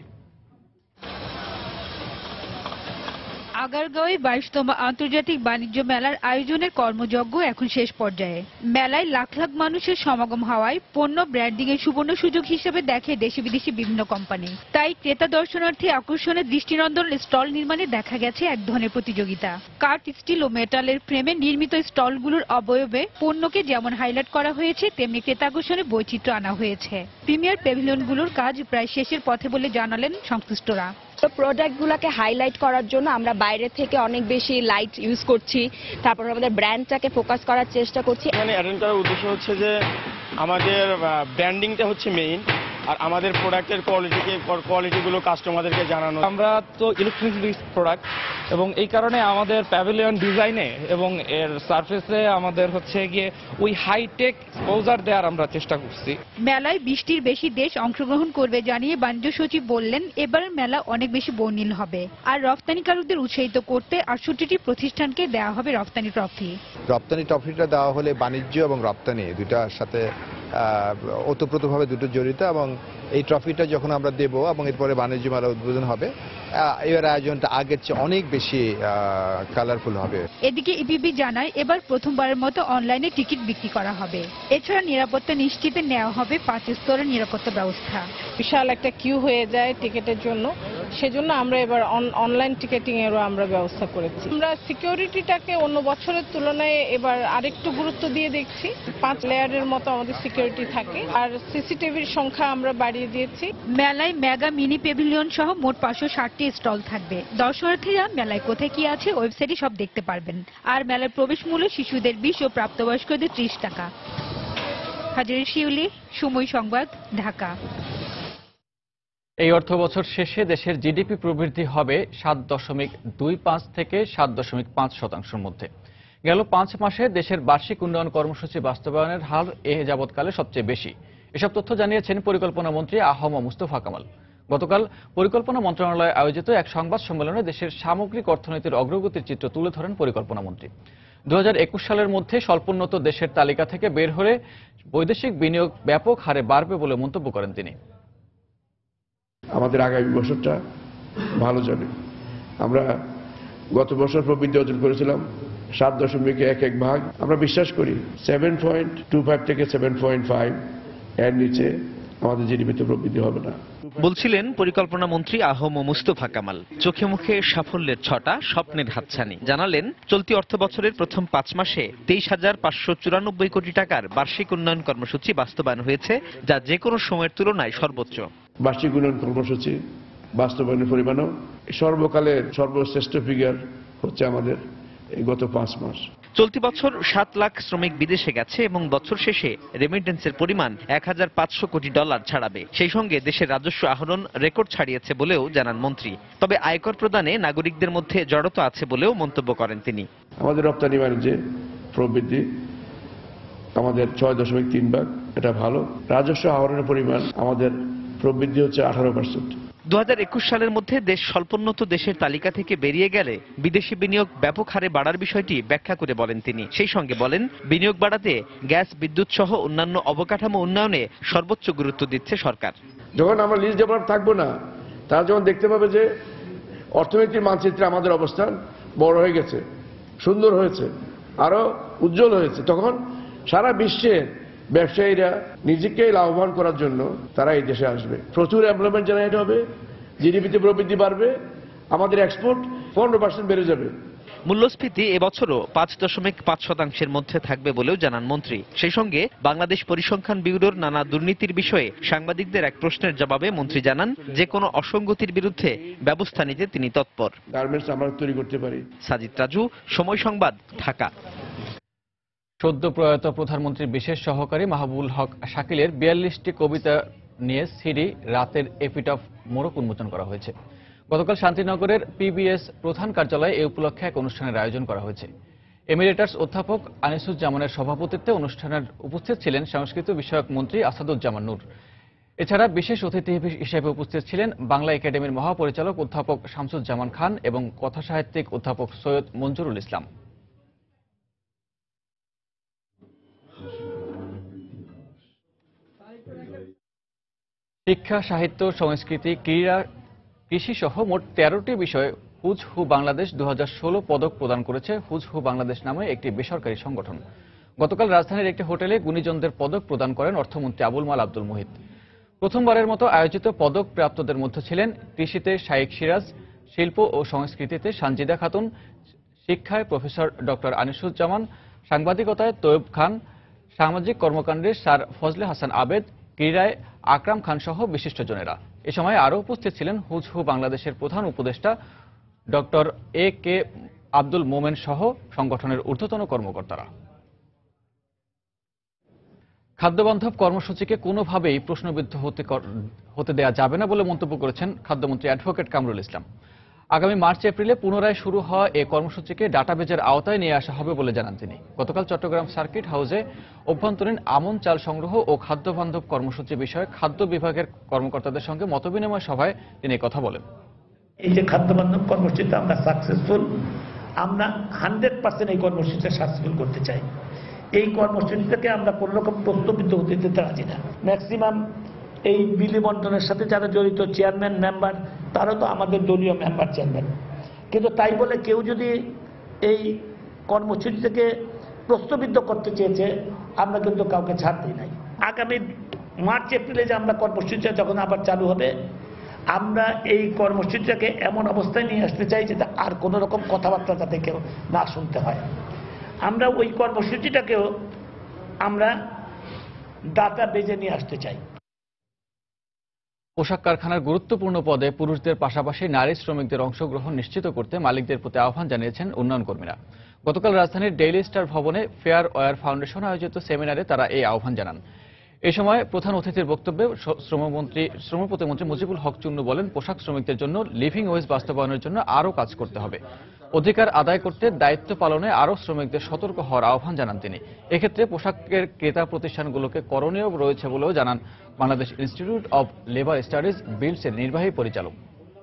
আগারগাঁওয়ে বাইশতম আন্তর্জাতিক বাণিজ্য মেলার আয়োজনের কর্মযজ্ঞ এখন শেষ পর্যায়ে। মেলায় লাখ লাখ মানুষের সমাগম হওয়ায় পণ্য ব্র্যান্ডিং এর সুবর্ণ সুযোগ হিসেবে দেখে দেশি বিদেশি বিভিন্ন কোম্পানি। তাই ক্রেতা দর্শনার্থী আকর্ষণের দৃষ্টিনন্দন স্টল নির্মাণে দেখা গেছে এক ধরনের প্রতিযোগিতা। কাঠ, স্টিল ও মেটালের ফ্রেমে নির্মিত স্টলগুলোর অবয়বে পণ্যকে যেমন হাইলাইট করা হয়েছে তেমনি ক্রেতা আকর্ষণে বৈচিত্র্য আনা হয়েছে। প্রিমিয়ার প্যাভিলিয়নগুলোর কাজ প্রায় শেষের পথে বলে জানালেন সংশ্লিষ্টরা। প্রোডাক্টগুলোকে হাইলাইট করার জন্য আমরা বাইরে থেকে অনেক বেশি লাইট ইউজ করছি, তারপর আমাদের ব্র্যান্ডটাকে ফোকাস করার চেষ্টা করছি। এখানে অ্যাটেন্ড করার উদ্দেশ্য হচ্ছে যে আমাদের ব্র্যান্ডিংটা হচ্ছে মেইন, আর আমাদের প্রোডাক্টের কোয়ালিটিকে কোয়ালিটিগুলো কাস্টমারদেরকে জানানো। আমরা তো ইলেকট্রনিক্স প্রোডাক্ট এবং এই কারণে আমাদের প্যাভিলিয়ন ডিজাইনে এবং এর সারফেসে আমাদের হচ্ছে গিয়ে ওই হাইটেক এক্সপোজার দেওয়ার আমরা চেষ্টা করছি। মেলায় বিশটির বেশি দেশ অংশগ্রহণ করবে জানিয়ে বাণিজ্য সচিব বললেন এবারের মেলা অনেক বেশি বর্ণিল হবে। আর রপ্তানিকারকদের উৎসাহিত করতে আটষট্টিটি প্রতিষ্ঠানকে দেওয়া হবে রপ্তানি ট্রফি। রপ্তানি ট্রফিটা দেওয়া হলে বাণিজ্য এবং রপ্তানি দুটার সাথে ওতপ্রোতভাবে দুটো জড়িত এবং এই ট্রফিটা যখন আমরা দেব এবং এরপরে বাণিজ্য মেলা উদ্বোধন হবে, এবার আয়োজনটা আগের চেয়ে অনেক বেশি কালারফুল হবে। এদিকে ইপিবি জানায় এবার প্রথমবারের মতো অনলাইনে টিকিট বিক্রি করা হবে। এছাড়া নিরাপত্তা নিশ্চিতে নেওয়া হবে পাঁচ স্তরের নিরাপত্তা ব্যবস্থা। বিশাল একটা কিউ হয়ে যায় টিকিটের জন্য, সেজন্য আমরা এবার অনলাইন টিকেটিং এরও আমরা ব্যবস্থা করেছি। আমরা সিকিউরিটিটাকে অন্য বছরের তুলনায় এবার আরেকটু গুরুত্ব দিয়ে দেখছি। পাঁচ লেয়ারের মতো আমাদের সিকিউরিটি থাকে, আর সিসিটিভির সংখ্যা আমরা বাড়িয়ে দিয়েছি। মেলায় মেগা মিনি প্যাভিলিয়ন সহ মোট পাঁচশো ষাটটি স্টল থাকবে। দর্শনার্থীরা মেলায় কোথায় কি আছে ওয়েবসাইটে সব দেখতে পারবেন। আর মেলার প্রবেশ মূল্য শিশুদের বিশ ও প্রাপ্তবয়স্কদের ত্রিশ টাকা। হাজারি শিউলি, সময় সংবাদ, ঢাকা। এই অর্থ বছর শেষে দেশের জিডিপি প্রবৃদ্ধি হবে সাত দশমিক দুই পাঁচ থেকে সাত দশমিক পাঁচ শতাংশের মধ্যে। গেল পাঁচ মাসে দেশের বার্ষিক উন্নয়ন কর্মসূচি বাস্তবায়নের হার এ যাবৎকালে সবচেয়ে বেশি। এসব তথ্য জানিয়েছেন পরিকল্পনা মন্ত্রী আ হ ম মুস্তফা কামাল। গতকাল পরিকল্পনা মন্ত্রণালয়ে আয়োজিত এক সংবাদ সম্মেলনে দেশের সামগ্রিক অর্থনীতির অগ্রগতির চিত্র তুলে ধরেন পরিকল্পনা মন্ত্রী। দু হাজার একুশ সালের মধ্যে স্বল্পোন্নত দেশের তালিকা থেকে বের হলে বৈদেশিক বিনিয়োগ ব্যাপক হারে বাড়বে বলে মন্তব্য করেন তিনি। আমাদের আগামী বছরটা ভালো যাবে। আমরা গত বছর প্রবৃদ্ধি অর্জন করেছিলাম সাত দশমিক এক এক ভাগ। আমরা বিশ্বাস করি সেভেন পয়েন্ট টু ফাইভ থেকে সেভেন পয়েন্ট ফাইভ এর নিচে আমাদের জিডিপিতে প্রবৃদ্ধি হবে না বলছিলেন পরিকল্পনা মন্ত্রী আ হ ম মুস্তফা কামাল। চোখে মুখে সাফল্যের ছটা, স্বপ্নের হাতছানি। জানালেন চলতি অর্থ বছরের প্রথম পাঁচ মাসে তেইশ হাজার পাঁচশো চুরানব্বই কোটি টাকার বার্ষিক উন্নয়ন কর্মসূচি বাস্তবায়ন হয়েছে, যা যে কোনো সময়ের তুলনায় সর্বোচ্চ। বার্ষিক উন্নয়ন কর্মসূচি বাস্তবায়নের পরিমাণও সর্বকালের সর্বশ্রেষ্ঠ ফিগার হচ্ছে আমাদের এই গত পাঁচ মাস। চলতি বছর সাত লাখ শ্রমিক বিদেশে গেছে এবং বছর শেষে রেমিটেন্সের পরিমাণ এক হাজার পাঁচশো কোটি ডলার ছাড়াবে। সেই সঙ্গে দেশের রাজস্ব আহরণ রেকর্ড ছাড়িয়েছে বলেও জানান মন্ত্রী। তবে আয়কর প্রদানে নাগরিকদের মধ্যে জড়তা আছে বলেও মন্তব্য করেন তিনি। আমাদের রপ্তানি বাণিজ্যে প্রবৃদ্ধি আমাদের ছয় দশমিক তিন ভাগ, এটা ভালো। রাজস্ব আহরণের পরিমাণ আমাদের প্রবৃদ্ধি হচ্ছে আঠারো পার্সেন্ট। দু হাজার একুশ সালের মধ্যে দেশ স্বল্পোন্নত দেশের তালিকা থেকে বেরিয়ে গেলে বিদেশি বিনিয়োগ ব্যাপক হারে বাড়ার বিষয়টি ব্যাখ্যা করে বলেন তিনি। সেই সঙ্গে বলেন বিনিয়োগ বাড়াতে গ্যাস, বিদ্যুৎ সহ অন্যান্য অবকাঠামো উন্নয়নে সর্বোচ্চ গুরুত্ব দিচ্ছে সরকার। যখন আমরা লিজ ডেভেলপ থাকবো না, তারা যখন দেখতে পাবে যে অর্থনীতির মানচিত্রে আমাদের অবস্থান বড় হয়ে গেছে, সুন্দর হয়েছে, আরো উজ্জ্বল হয়েছে, তখন সারা বিশ্বের ব্যবসায়ীরা নিজেকে লাভবান করার জন্য তারা এই দেশে আসবে। প্রচুর এমপ্লয়মেন্ট জেনারেট হবে, জিডিপিতে প্রবৃদ্ধি বাড়বে, আমাদের এক্সপোর্ট পনেরো পার্সেন্ট বেড়ে যাবে। মূল্যস্ফীতি এবছরও পাঁচ দশমিক পাঁচ শতাংশের মধ্যে থাকবে বলেও জানান মন্ত্রী। সেই সঙ্গে বাংলাদেশ পরিসংখ্যান ব্যুরোর নানা দুর্নীতির বিষয়ে সাংবাদিকদের এক প্রশ্নের জবাবে মন্ত্রী জানান যে কোনো অসঙ্গতির বিরুদ্ধে ব্যবস্থা নিতে তিনি তৎপর। গার্মেন্টস আমরা তৈরি করতে পারি। সাজিদ রাজু, সময় সংবাদ, ঢাকা। সদ্য প্রয়াত প্রধানমন্ত্রীর বিশেষ সহকারী মাহবুবুল হক শাকিলের বিয়াল্লিশটি কবিতা নিয়ে সিডি রাতের এপিটফ মোড়ক উন্মোচন করা হয়েছে। গতকাল শান্তিনগরের পিবিএস প্রধান কার্যালয়ে এই উপলক্ষে এক অনুষ্ঠানের আয়োজন করা হয়েছে। এমিরেটার্স অধ্যাপক আনিসুজ্জামানের সভাপতিত্বে অনুষ্ঠানের উপস্থিত ছিলেন সংস্কৃত বিষয়ক মন্ত্রী আসাদুজ্জামান নূর। এছাড়া বিশেষ অতিথি হিসেবে উপস্থিত ছিলেন বাংলা একাডেমির মহাপরিচালক অধ্যাপক শামসুজ্জামান খান এবং কথাসাহিত্যিক অধ্যাপক সৈয়দ মঞ্জুরুল ইসলাম। শিক্ষা, সাহিত্য, সংস্কৃতি, ক্রীড়া, কৃষি সহ মোট তেরোটি বিষয়ে হুজ হু বাংলাদেশ দু হাজার ষোলো পদক প্রদান করেছে হুজ হু বাংলাদেশ নামে একটি বেসরকারি সংগঠন। গতকাল রাজধানীর একটি হোটেলে গুণীজনদের পদক প্রদান করেন অর্থমন্ত্রী আবুল মাল আব্দুল মুহিত। প্রথমবারের মতো আয়োজিত পদক প্রাপ্তদের মধ্যে ছিলেন কৃষিতে শাইখ সিরাজ, শিল্প ও সংস্কৃতিতে সানজিদা খাতুন, শিক্ষায় প্রফেসর ডক্টর আনিসুজ্জামান, সাংবাদিকতায় তৈয়ব খান, সামাজিক কর্মকাণ্ডে স্যার ফজলে হাসান আবেদ, ক্রীড়ায় আকরাম খান সহ বিশিষ্টজনেরা। এ সময় আরও উপস্থিত ছিলেন হুজ হু বাংলাদেশের প্রধান উপদেষ্টা ডক্টর এ কে আব্দুল মোমেন সহ সংগঠনের ঊর্ধ্বতন কর্মকর্তারা। খাদ্যবান্ধব কর্মসূচিকে কোনোভাবেই প্রশ্নবিদ্ধ হতে হতে দেওয়া যাবে না বলে মন্তব্য করেছেন খাদ্যমন্ত্রী অ্যাডভোকেট কামরুল ইসলাম। আগামী মার্চ এপ্রিলে পুনরায় শুরু হওয়া এ কর্মসূচিকে ডাটাবেজের আওতায় নিয়ে আসা হবে বলে জানান তিনি। গতকাল চট্টগ্রাম সার্কিট হাউসে অভ্যন্তরীণ আমন চাল সংগ্রহ ও খাদ্যবান্ধব কর্মসূচি বিষয়ে খাদ্য বিভাগের কর্মকর্তাদের সঙ্গে মতবিনিময় সভায় তিনি কথা বলেন। এই যে খাদ্যবান্ধব কর্মসূচিতে আমরা সাকসেসফুল, আমরা হান্ড্রেড পার্সেন্ট এই কর্মসূচিটা সাকসেসফুল করতে চাই। এই কর্মসূচি থেকে আমরা কোনো রকম প্রশ্নবিদ্ধ হতে দিতে রাজি না। ম্যাক্সিমাম এই বিলি বন্টনের সাথে যারা জড়িত চেয়ারম্যান মেম্বার তারা তো আমাদের দলীয় মেম্বার চেয়ারম্যান, কিন্তু তাই বলে কেউ যদি এই কর্মসূচি থেকে প্রশ্নবিদ্ধ করতে চেয়েছে আমরা কিন্তু কাউকে ছাড় দিই নাই। আগামী মার্চ এপ্রিলে যে আমরা কর্মসূচিটা যখন আবার চালু হবে, আমরা এই কর্মসূচিটাকে এমন অবস্থায় নিয়ে আসতে চাই যে আর কোনো রকম কথাবার্তা যাতে কেউ না শুনতে হয়। আমরা ওই কর্মসূচিটাকেও আমরা ডাটা বেজে নিয়ে আসতে চাই। পোশাক কারখানার গুরুত্বপূর্ণ পদে পুরুষদের পাশাপাশি নারী শ্রমিকদের অংশগ্রহণ নিশ্চিত করতে মালিকদের প্রতি আহ্বান জানিয়েছেন উন্নয়ন কর্মীরা। গতকাল রাজধানীর ডেইলি স্টার ভবনে ফেয়ার ওয়ার ফাউন্ডেশন আয়োজিত সেমিনারে তারা এই আহ্বান জানান। এ সময় প্রধান অতিথির বক্তব্যে শ্রমমন্ত্রী শ্রম প্রতিমন্ত্রী মুজিবুল হক চুন্নু বলেন, পোশাক শ্রমিকদের জন্য লিভিং ওয়েজ বাস্তবায়নের জন্য আরও কাজ করতে হবে। অধিকার আদায় করতে দায়িত্ব পালনে আরও শ্রমিকদের সতর্ক হওয়ার আহ্বান জানান তিনি। এক্ষেত্রে পোশাকের ক্রেতা প্রতিষ্ঠানগুলোকে করণীয় রয়েছে বলেও জানান Bangladesh institute of labour studies বিলসের নির্বাহী পরিচালক।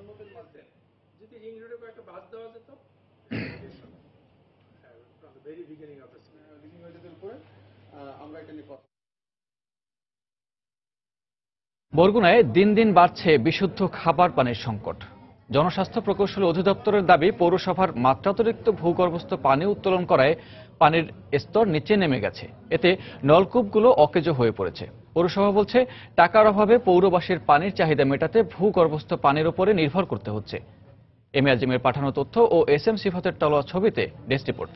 বরগুনায় দিন দিন বাড়ছে বিশুদ্ধ খাবার পানির সংকট। জনস্বাস্থ্য প্রকৌশল অধিদপ্তরের দাবি, পৌরসভার মাত্রাতিরিক্ত ভূগর্ভস্থ পানি উত্তোলন করায় পানির স্তর নিচে নেমে গেছে। এতে নলকূপগুলো অকেজো হয়ে পড়েছে। পৌরসভা বলছে, টাকার অভাবে পৌরবাসীর পানির চাহিদা মেটাতে ভূগর্ভস্থ পানির উপরে নির্ভর করতে হচ্ছে। এম এ আজিমের পাঠানো তথ্য ও এস এম সিফাতের তলোয়া ছবিতে ডেস্ক রিপোর্ট।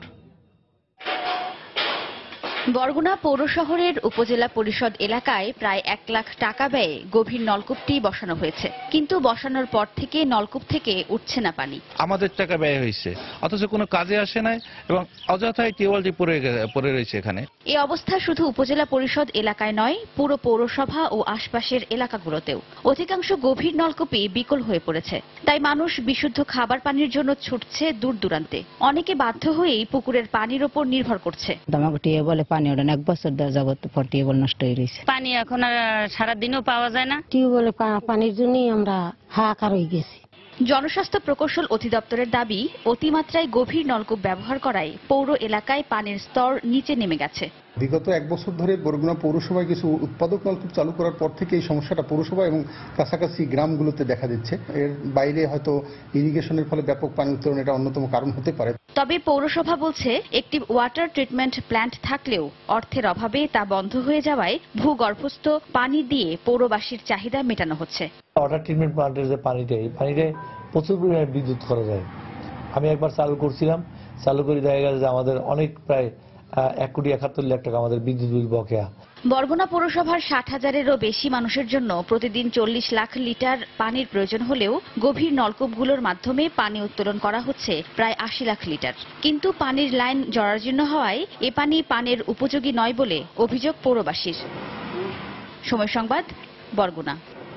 বরগুনা পৌর শহরের উপজেলা পরিষদ এলাকায় প্রায় এক লাখ টাকা ব্যয়ে গভীর নলকূপটি বসানো হয়েছে, কিন্তু বসানোর পর থেকে নলকূপ থেকে উঠছে না পানি। আমাদের টাকা ব্যয় হয়েছে, অথচ কোনো কাজে আসে নাই এবং অযথাই টিউবওয়েলটি পড়ে পড়ে রয়েছে এখানে। এই অবস্থা শুধু উপজেলা পরিষদ এলাকায় নয়, পুরো পৌরসভা ও আশপাশের এলাকাগুলোতেও অধিকাংশ গভীর নলকূপই বিকল হয়ে পড়েছে। তাই মানুষ বিশুদ্ধ খাবার পানির জন্য ছুটছে দূর দূরান্তে। অনেকে বাধ্য হয়েই পুকুরের পানির ওপর নির্ভর করছে। পানি ওঠে না, এক বছর যাবত টিউবওয়েল নষ্ট হয়ে রয়েছে। পানি এখন আর সারাদিনও পাওয়া যায় না। টিউবওয়েলে পানির জন্যই আমরা হাহাকার হয়ে গেছি। জনস্বাস্থ্য প্রকৌশল অধিদপ্তরের দাবি, অতিমাত্রায় গভীর নলকূপ ব্যবহার করায় পৌর এলাকায় পানির স্তর নিচে নেমে গেছে। বিগত এক বছর ধরে বরগুনা পৌরসভায় কিছু উৎপাদক নলকূপ চালু করার পর থেকে এই সমস্যাটা পৌরসভা এবং কাছাকাছি গ্রামগুলোতে দেখা দিচ্ছে। এর বাইরে হয়তো ইরিগেশনের ফলে ব্যাপক পানি উত্তোলন এটা অন্যতম কারণ হতে পারে। তবে পৌরসভা বলছে, একটি ওয়াটার ট্রিটমেন্ট প্ল্যান্ট থাকলেও অর্থের অভাবে তা বন্ধ হয়ে যাওয়ায় ভূগর্ভস্থ পানি দিয়ে পৌরবাসীর চাহিদা মেটানো হচ্ছে। ওয়াটার ট্রিটমেন্ট প্ল্যান্টের যে পানিটা, এই পানিতে প্রচুর পরিমাণে বিদ্যুৎ করা যায়। আমি একবার চালু করছিলাম, চালু করে দেখা গেছে যে আমাদের অনেক প্রায় এক কোটি একাত্তর লাখ টাকা আমাদের বিদ্যুৎ বিল বকেয়া। বরগুনা পৌরসভার ষাট হাজারেরও বেশি মানুষের জন্য প্রতিদিন চল্লিশ লাখ লিটার পানির প্রয়োজন হলেও গভীর নলকূপগুলোর মাধ্যমে পানি উত্তোলন করা হচ্ছে প্রায় আশি লাখ লিটার। কিন্তু পানির লাইন জরাজীর্ণ হওয়ায় এ পানি পানের উপযোগী নয় বলে অভিযোগ পৌরবাসীর। সময় সংবাদ, বরগুনা।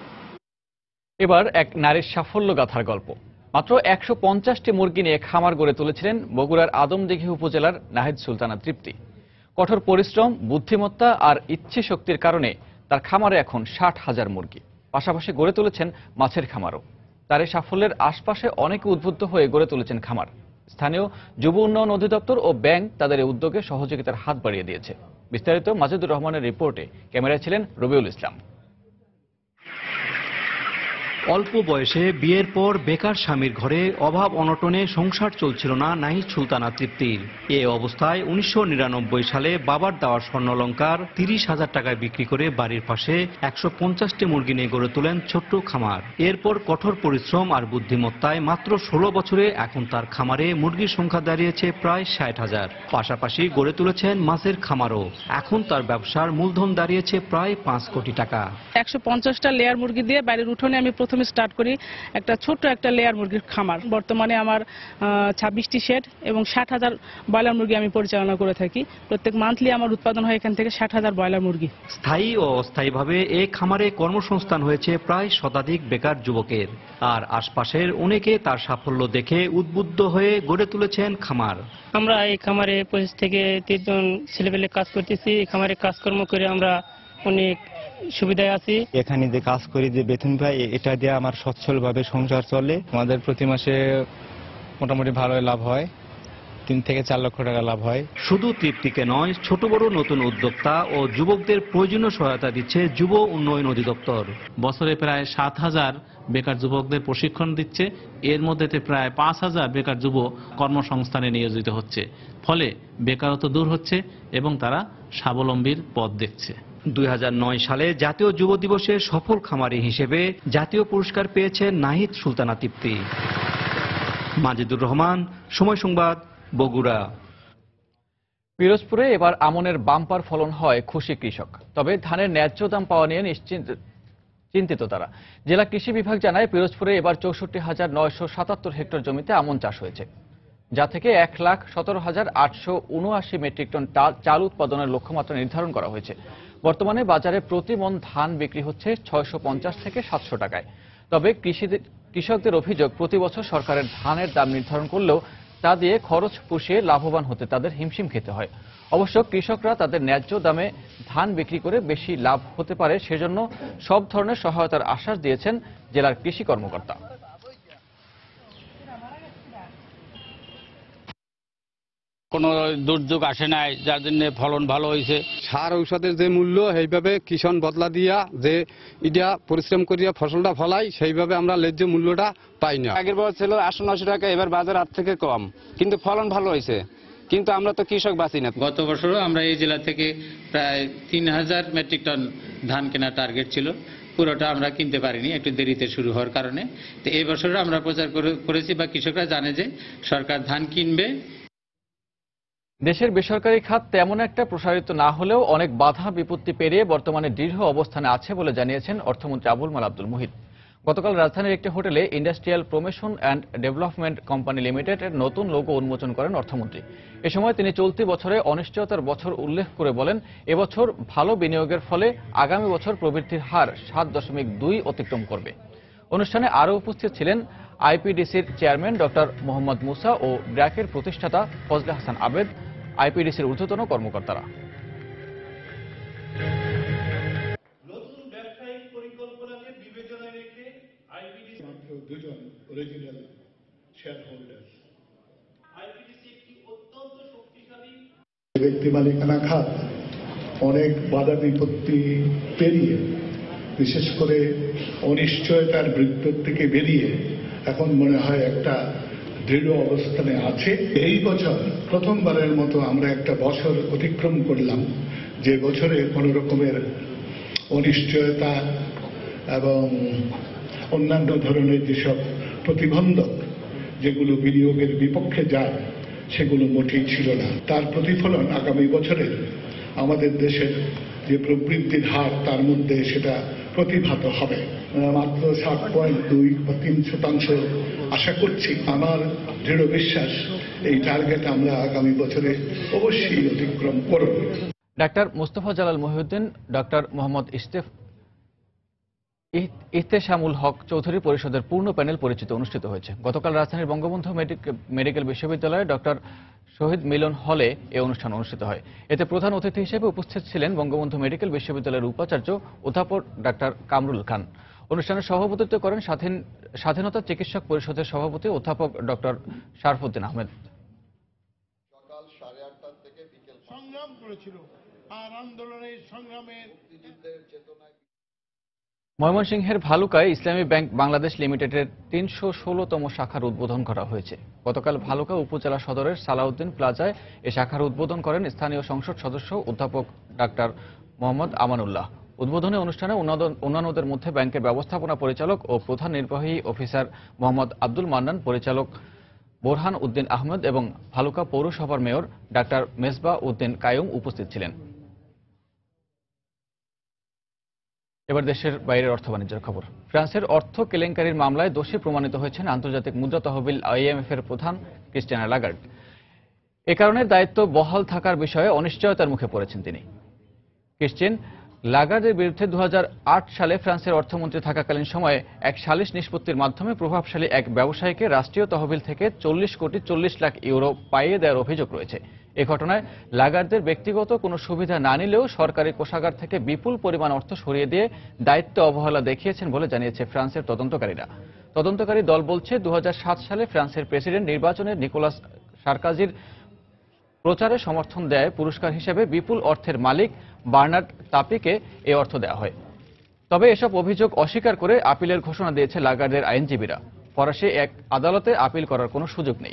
এবার এক নারীর সাফল্য গাথার গল্প। মাত্র একশো পঞ্চাশটি মুরগি নিয়ে খামার গড়ে তুলেছিলেন বগুড়ার আদমদীঘি উপজেলার নাহিদ সুলতানা তৃপ্তি। কঠোর পরিশ্রম, বুদ্ধিমত্তা আর ইচ্ছে শক্তির কারণে তার খামারে এখন ষাট হাজার মুরগি। পাশাপাশি গড়ে তুলেছেন মাছের খামারও। তার এই সাফল্যের আশপাশে অনেকে উদ্বুদ্ধ হয়ে গড়ে তুলেছেন খামার। স্থানীয় যুব উন্নয়ন অধিদপ্তর ও ব্যাংক তাদের এই উদ্যোগে সহযোগিতার হাত বাড়িয়ে দিয়েছে। বিস্তারিত মাজিদুর রহমানের রিপোর্টে। ক্যামেরায় ছিলেন রবিউল ইসলাম। অল্প বয়সে বিয়ের পর বেকার স্বামীর ঘরে অভাব অনটনে সংসার চলছিল না নাহিদ সুলতানা তৃপ্তির। এ অবস্থায় উনিশশো নিরানব্বই সালে বাবার দেওয়া স্বর্ণালংকার তিরিশ হাজার টাকায় বিক্রি করে বাড়ির পাশে একশো পঞ্চাশটি মুরগি নিয়ে গড়ে তোলেন ছোট্ট খামার। এরপর কঠোর পরিশ্রম আর বুদ্ধিমত্তায় মাত্র ষোলো বছরে এখন তার খামারে মুরগির সংখ্যা দাঁড়িয়েছে প্রায় ষাট হাজার। পাশাপাশি গড়ে তুলেছেন মাছের খামারও। এখন তার ব্যবসার মূলধন দাঁড়িয়েছে প্রায় পাঁচ কোটি টাকা। একশো পঞ্চাশটা লেয়ার মুরগি দিয়ে বাড়ির উঠোনে আমি প্রথম স্টার্ট করি একটা ছোট্ট একটা লেয়ার মুরগির খামার। বর্তমানে আমার ছাব্বিশটি শেড এবং ষাট হাজার ব্রয়লার মুরগি আমি পরিচালনা করে থাকি। প্রত্যেক মান্থলি আমার উৎপাদন হয় এখান থেকে ষাট হাজার ব্রয়লার মুরগি। স্থায়ী ও অস্থায়ীভাবে এই খামারে কর্মসংস্থান হয়েছে প্রায় শতাধিক বেকার যুবকের। আর আশপাশের অনেকে তার সাফল্য দেখে উদ্বুদ্ধ হয়ে গড়ে তুলেছেন খামার। আমরা এই খামারে পঁচিশ থেকে তিরিশ জন ছেলেপেলে কাজ করতেছি। এই খামারে কাজকর্ম করে আমরা অনেক সুবিধায় আছি। এখানে যে কাজ করি, যে বেতন পাই, এটা দিয়ে আমার সচ্ছলভাবে সংসার চলে। আমাদের প্রতি মাসে মোটামুটি ভালোই লাভ হয়। তিন থেকে চার লক্ষ টাকা লাভ হয়। শুধু তৃপ্তিকে নয়, ছোট বড় নতুন উদ্যোক্তা ও যুবকদের প্রয়োজনীয় সহায়তা দিচ্ছে যুব উন্নয়ন অধিদপ্তর। বছরে প্রায় সাত হাজার বেকার যুবকদের প্রশিক্ষণ দিচ্ছে, এর মধ্যে প্রায় পাঁচ হাজার বেকার যুবক কর্মসংস্থানে নিয়োজিত হচ্ছে, ফলে বেকারত্ব দূর হচ্ছে এবং তারা স্বাবলম্বীর পথ দেখছে। দুই হাজার নয় সালে জাতীয় যুব দিবসে সফল খামারি হিসেবে জাতীয় পুরস্কার পেয়েছেন নাহিদ সুলতানা তৃপ্তি। মাজিদুর রহমান, সময় সংবাদ, বগুড়া। পিরোজপুরে এবার আমনের বাম্পার ফলন হয়, খুশি কৃষক। তবে ধানের ন্যায্য দাম পাওয়া নিয়ে নিশ্চিন্ত চিন্তিত তারা। জেলা কৃষি বিভাগ জানায়, পিরোজপুরে এবার চৌষট্টি হাজার নয়শো সাতাত্তর হেক্টর জমিতে আমন চাষ হয়েছে, যা থেকে এক লাখ সতেরো হাজার আটশো উনআশি মেট্রিক টন চাল উৎপাদনের লক্ষ্যমাত্রা নির্ধারণ করা হয়েছে। বর্তমানে বাজারে প্রতি মণ ধান বিক্রি হচ্ছে ছয়শো পঞ্চাশ থেকে সাতশো টাকায়। তবে কৃষিদের কৃষকদের অভিযোগ, প্রতি বছর সরকারের ধানের দাম নির্ধারণ করলেও তা দিয়ে খরচ পুষিয়ে লাভবান হতে তাদের হিমশিম খেতে হয়। অবশ্য কৃষকরা তাদের ন্যায্য দামে ধান বিক্রি করে বেশি লাভ হতে পারে, সেজন্য সব ধরনের সহায়তার আশ্বাস দিয়েছেন জেলার কৃষি কর্মকর্তা। কোনো দুর্যোগ আসে নাই, যার জন্য ফলন ভালো হয়েছে। সার ঔষধের যে মূল্য সেইভাবে কিষণ বদলা দিয়া যে ইটা পরিশ্রম করিয়া ফসলটা ফলাই, সেইভাবে আমরা ন্যায্য মূল্যটা পাই না। আগের বছর ছিল আটশো নশো টাকা, এবার বাজার আট থেকে কম, কিন্তু ফলন ভালো হয়েছে, কিন্তু আমরা তো কৃষক বাঁচি না। গত বছরও আমরা এই জেলা থেকে প্রায় তিন হাজার মেট্রিক টন ধান কেনার টার্গেট ছিল, পুরোটা আমরা কিনতে পারিনি, একটু দেরিতে শুরু হওয়ার কারণে। তো এই বছরও আমরা প্রচার করেছি বা কৃষকরা জানে যে সরকার ধান কিনবে। দেশের বেসরকারি খাত তেমন একটা প্রসারিত না হলেও অনেক বাধা বিপত্তি পেরিয়ে বর্তমানে দৃঢ় অবস্থানে আছে বলে জানিয়েছেন অর্থমন্ত্রী আবুল মাল আব্দুল মুহিত। গতকাল রাজধানীর একটি হোটেলে industrial promotion and development company লিমিটেডের নতুন লোগো উন্মোচন করেন অর্থমন্ত্রী। এ সময় তিনি চলতি বছরে অনিশ্চয়তার বছর উল্লেখ করে বলেন, এবছর ভালো বিনিয়োগের ফলে আগামী বছর প্রবৃদ্ধির হার সাত দশমিক দুই অতিক্রম করবে। অনুষ্ঠানে আরও উপস্থিত ছিলেন আইপিডিসির চেয়ারম্যান ডক্টর মোহাম্মদ মুসা ও ব্র্যাকের প্রতিষ্ঠাতা ফজলে হাসান আবেদ, আইপিডিসির ঊর্ধ্বতন কর্মকর্তারা। নতুন ব্যবসায়িক পরিকল্পনাকে বিবেচনায় রেখে আইপিডিসি মাত্র দুজন অরিজিনাল শেয়ার হোল্ডার। আইপিডিসি একটি অত্যন্ত শক্তিশালী ব্যক্তি মালিকানা খাত অনেক বাধা বিপত্তি পেরিয়ে, বিশেষ করে অনিশ্চয়তার বৃত্ত থেকে বেরিয়ে এখন মনে হয় একটা দৃঢ় অবস্থানে আছে। এই বছর প্রথমবারের মতো আমরা একটা বছর অতিক্রম করলাম, যে বছরে কোনো রকমের অনিশ্চয়তা এবং অন্যান্য ধরনের যেসব প্রতিবন্ধক যেগুলো বিনিয়োগের বিপক্ষে যায়, সেগুলো মোটেই ছিল না। তার প্রতিফলন আগামী বছরের আমাদের দেশের যে প্রবৃদ্ধির হার, তার মধ্যে সেটা প্রতিভাত হবে। মাত্র সাত পয়েন্ট দুই বা তিন শতাংশ আশা করছি। আমার দৃঢ় বিশ্বাস এই টার্গেট আমরা আগামী বছরে অবশ্যই অতিক্রম করব। ডাক্তার মোস্তফা জালাল মহিউদ্দিন, ডক্টর মোহাম্মদ ইস্তেফ ইহতেশামুল হক চৌধুরী পরিষদের পূর্ণ প্যানেল পরিচিত অনুষ্ঠিত হয়েছে। গতকাল রাজধানীর বঙ্গবন্ধু মেডিকেল বিশ্ববিদ্যালয়ে ডক্টর শহীদ মিলন হলে এ অনুষ্ঠান অনুষ্ঠিত হয়। এতে প্রধান অতিথি হিসেবে উপস্থিত ছিলেন বঙ্গবন্ধু মেডিকেল বিশ্ববিদ্যালয়ের উপাচার্য অধ্যাপক ডাক্তার কামরুল খান। অনুষ্ঠানে সভাপতিত্ব করেন স্বাধীন স্বাধীনতা চিকিৎসক পরিষদের সভাপতি অধ্যাপক ডক্টর শারফুদ্দিন আহমেদ। সকাল সাড়ে আটটা থেকে বিকেল সংগ্রাম করেছিল, আর আন্দোলনের সংগ্রামের চেতনায় ময়মনসিংহের ভালুকায় ইসলামী ব্যাংক বাংলাদেশ লিমিটেডের তিনশো ষোলোতম শাখার উদ্বোধন করা হয়েছে। গতকাল ভালুকা উপজেলা সদরের সালাউদ্দিন প্লাজায় এ শাখার উদ্বোধন করেন স্থানীয় সংসদ সদস্য অধ্যাপক ডাক্তার মোহাম্মদ আমানুল্লাহ। উদ্বোধনী অনুষ্ঠানে অন্যান্যদের মধ্যে ব্যাংকের ব্যবস্থাপনা পরিচালক ও প্রধান নির্বাহী অফিসার মোহাম্মদ আব্দুল মান্নান, পরিচালক বোরহান উদ্দিন আহমেদ এবং ভালুকা পৌরসভার মেয়র ডাক্তার মেজবা উদ্দিন কায়ুম উপস্থিত ছিলেন। এবার দেশের বাইরের অর্থ বাণিজ্যের খবর। ফ্রান্সের অর্থ কেলেঙ্কারির মামলায় দোষী প্রমাণিত হয়েছেন আন্তর্জাতিক মুদ্রা তহবিল আইএমএফ এর প্রধান ক্রিস্টিয়ানা লাগার্ড। এ কারণে দায়িত্ব বহাল থাকার বিষয়ে অনিশ্চয়তার মুখে পড়েছেন তিনি। ক্রিস্টিয়ান লাগার্ডের বিরুদ্ধে দু হাজার আট সালে ফ্রান্সের অর্থমন্ত্রী থাকাকালীন সময়ে এক সালিশ নিষ্পত্তির মাধ্যমে প্রভাবশালী এক ব্যবসায়ীকে রাষ্ট্রীয় তহবিল থেকে চল্লিশ কোটি চল্লিশ লাখ ইউরো পাইয়ে দেওয়ার অভিযোগ রয়েছে। এ ঘটনায় লাগার্ডের ব্যক্তিগত কোনো সুবিধা না নিলেও সরকারি কোষাগার থেকে বিপুল পরিমাণ অর্থ সরিয়ে দিয়ে দায়িত্ব অবহেলা দেখিয়েছেন বলে জানিয়েছে ফ্রান্সের তদন্তকারীরা। তদন্তকারী দল বলছে, দু হাজার সাত সালে ফ্রান্সের প্রেসিডেন্ট নির্বাচনে নিকোলাস সারকোজির প্রচারে সমর্থন দেয় পুরস্কার হিসেবে বিপুল অর্থের মালিক বার্নার্ড তাপিকে এই অর্থ দেওয়া হয়। তবে এসব অভিযোগ অস্বীকার করে আপিলের ঘোষণা দিয়েছে লাগার্দের আইনজীবীরা। ফরাসি এক আদালতে আপিল করার কোনো সুযোগ নেই।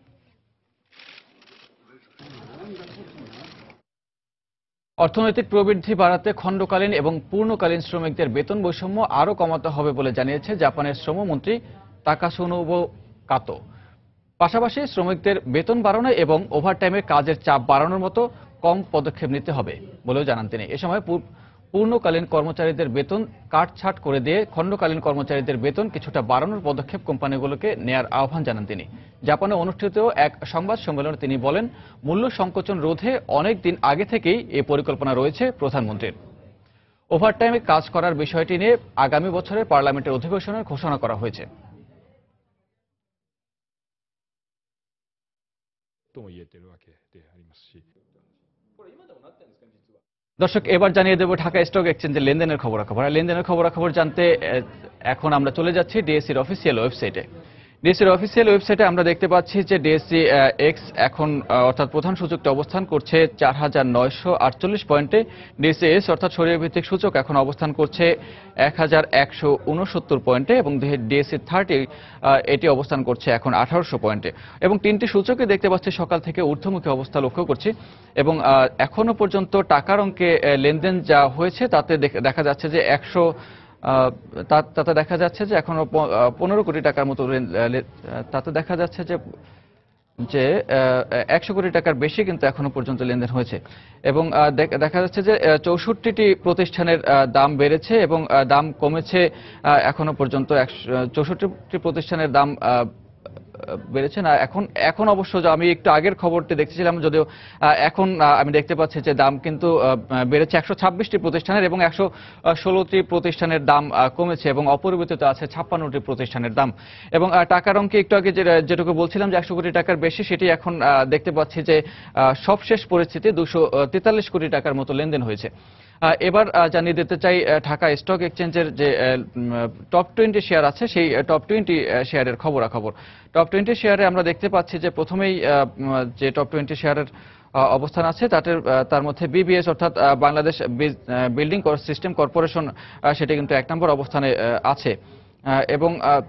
অর্থনৈতিক প্রবৃদ্ধি বাড়াতে খণ্ডকালীন এবং পূর্ণকালীন শ্রমিকদের বেতন বৈষম্য আরও কমাতে হবে বলে জানিয়েছে জাপানের শ্রমমন্ত্রী তাকাসুনোবু কাতো। পাশাপাশি শ্রমিকদের বেতন বাড়ানো এবং ওভারটাইমে কাজের চাপ বাড়ানোর মতো কম পদক্ষেপ নিতে হবে বলেও জানান তিনি। এ সময় পূর্ণকালীন কর্মচারীদের বেতন কাটছাট করে দিয়ে খণ্ডকালীন কর্মচারীদের বেতন কিছুটা বাড়ানোর পদক্ষেপ কোম্পানিগুলোকে নেয়ার আহ্বান জানান তিনি। জাপানে অনুষ্ঠিত এক সংবাদ সম্মেলনে তিনি বলেন, মূল্য সংকোচন রোধে অনেক দিন আগে থেকেই এই পরিকল্পনা রয়েছে প্রধানমন্ত্রীর। ওভারটাইমে কাজ করার বিষয়টি নিয়ে আগামী বছরের পার্লামেন্টের অধিবেশনের ঘোষণা করা হয়েছে। দর্শক, এবার জানিয়ে দেব ঢাকা স্টক এক্সচেঞ্জের লেনদেনের খবরাখবর। লেনদেনের খবরাখবর জানতে এখন আমরা চলে যাচ্ছি ডিএসসির অফিসিয়াল ওয়েবসাইটে। ডিএসসির অফিসিয়াল ওয়েবসাইটে আমরা দেখতে পাচ্ছি যে ডিএসসি এক্স এখন অর্থাৎ প্রধান সূচকটি অবস্থান করছে চার হাজার নয়শো আটচল্লিশ পয়েন্টে। ডিএসসি এস অর্থাৎ সরিয়া ভিত্তিক সূচক এখন অবস্থান করছে এক হাজার একশো উনসত্তর পয়েন্টে এবং ডিএসসি থার্টি এটি অবস্থান করছে এখন আঠারোশো পয়েন্টে। এবং তিনটি সূচকে দেখতে পাচ্ছি সকাল থেকে ঊর্ধ্বমুখী অবস্থা লক্ষ্য করছি এবং এখনো পর্যন্ত টাকার অঙ্কে লেনদেন যা হয়েছে তাতে দেখা যাচ্ছে যে একশো তাতে দেখা যাচ্ছে যে এখনো পনেরো কোটি টাকার মতো তাতে দেখা যাচ্ছে যে যে একশো কোটি টাকার বেশি কিন্তু এখনো পর্যন্ত লেনদেন হয়েছে এবং দেখা যাচ্ছে যে চৌষট্টিটি প্রতিষ্ঠানের দাম বেড়েছে এবং দাম কমেছে এখনো পর্যন্ত চৌষট্টি প্রতিষ্ঠানের দাম বেড়েছে না। এখন এখন অবশ্য আমি একটু আগের খবরটি দেখতেছিলাম, যদিও এখন আমি দেখতে পাচ্ছি যে দাম কিন্তু বেড়েছে একশো ছাব্বিশটি প্রতিষ্ঠানের এবং একশো ষোলোটি প্রতিষ্ঠানের দাম কমেছে এবং অপরিবর্তিত আছে ছাপ্পান্নটি প্রতিষ্ঠানের দাম। এবং টাকার অঙ্কে একটু আগে যেটুকু বলছিলাম যে একশো কোটি টাকার বেশি, সেটি এখন দেখতে পাচ্ছি যে সবশেষ পরিস্থিতি দুশো তেতাল্লিশ কোটি টাকার মতো লেনদেন হয়েছে। এবার জানিয়ে দিতে চাই ঢাকা স্টক এক্সচেঞ্জের যে টপ টোয়েন্টি শেয়ার আছে সেই টপ টোয়েন্টি শেয়ারের খবরাখবর। টপ টোয়েন্টি শেয়ারে আমরা দেখতে পাচ্ছি যে প্রথমেই যে টপ টোয়েন্টি শেয়ারের অবস্থান আছে তাদের তার মধ্যে বিবিএস অর্থাৎ বাংলাদেশ বিল্ডিং সিস্টেম কর্পোরেশন সেটি কিন্তু এক নম্বর অবস্থানে আছে এবং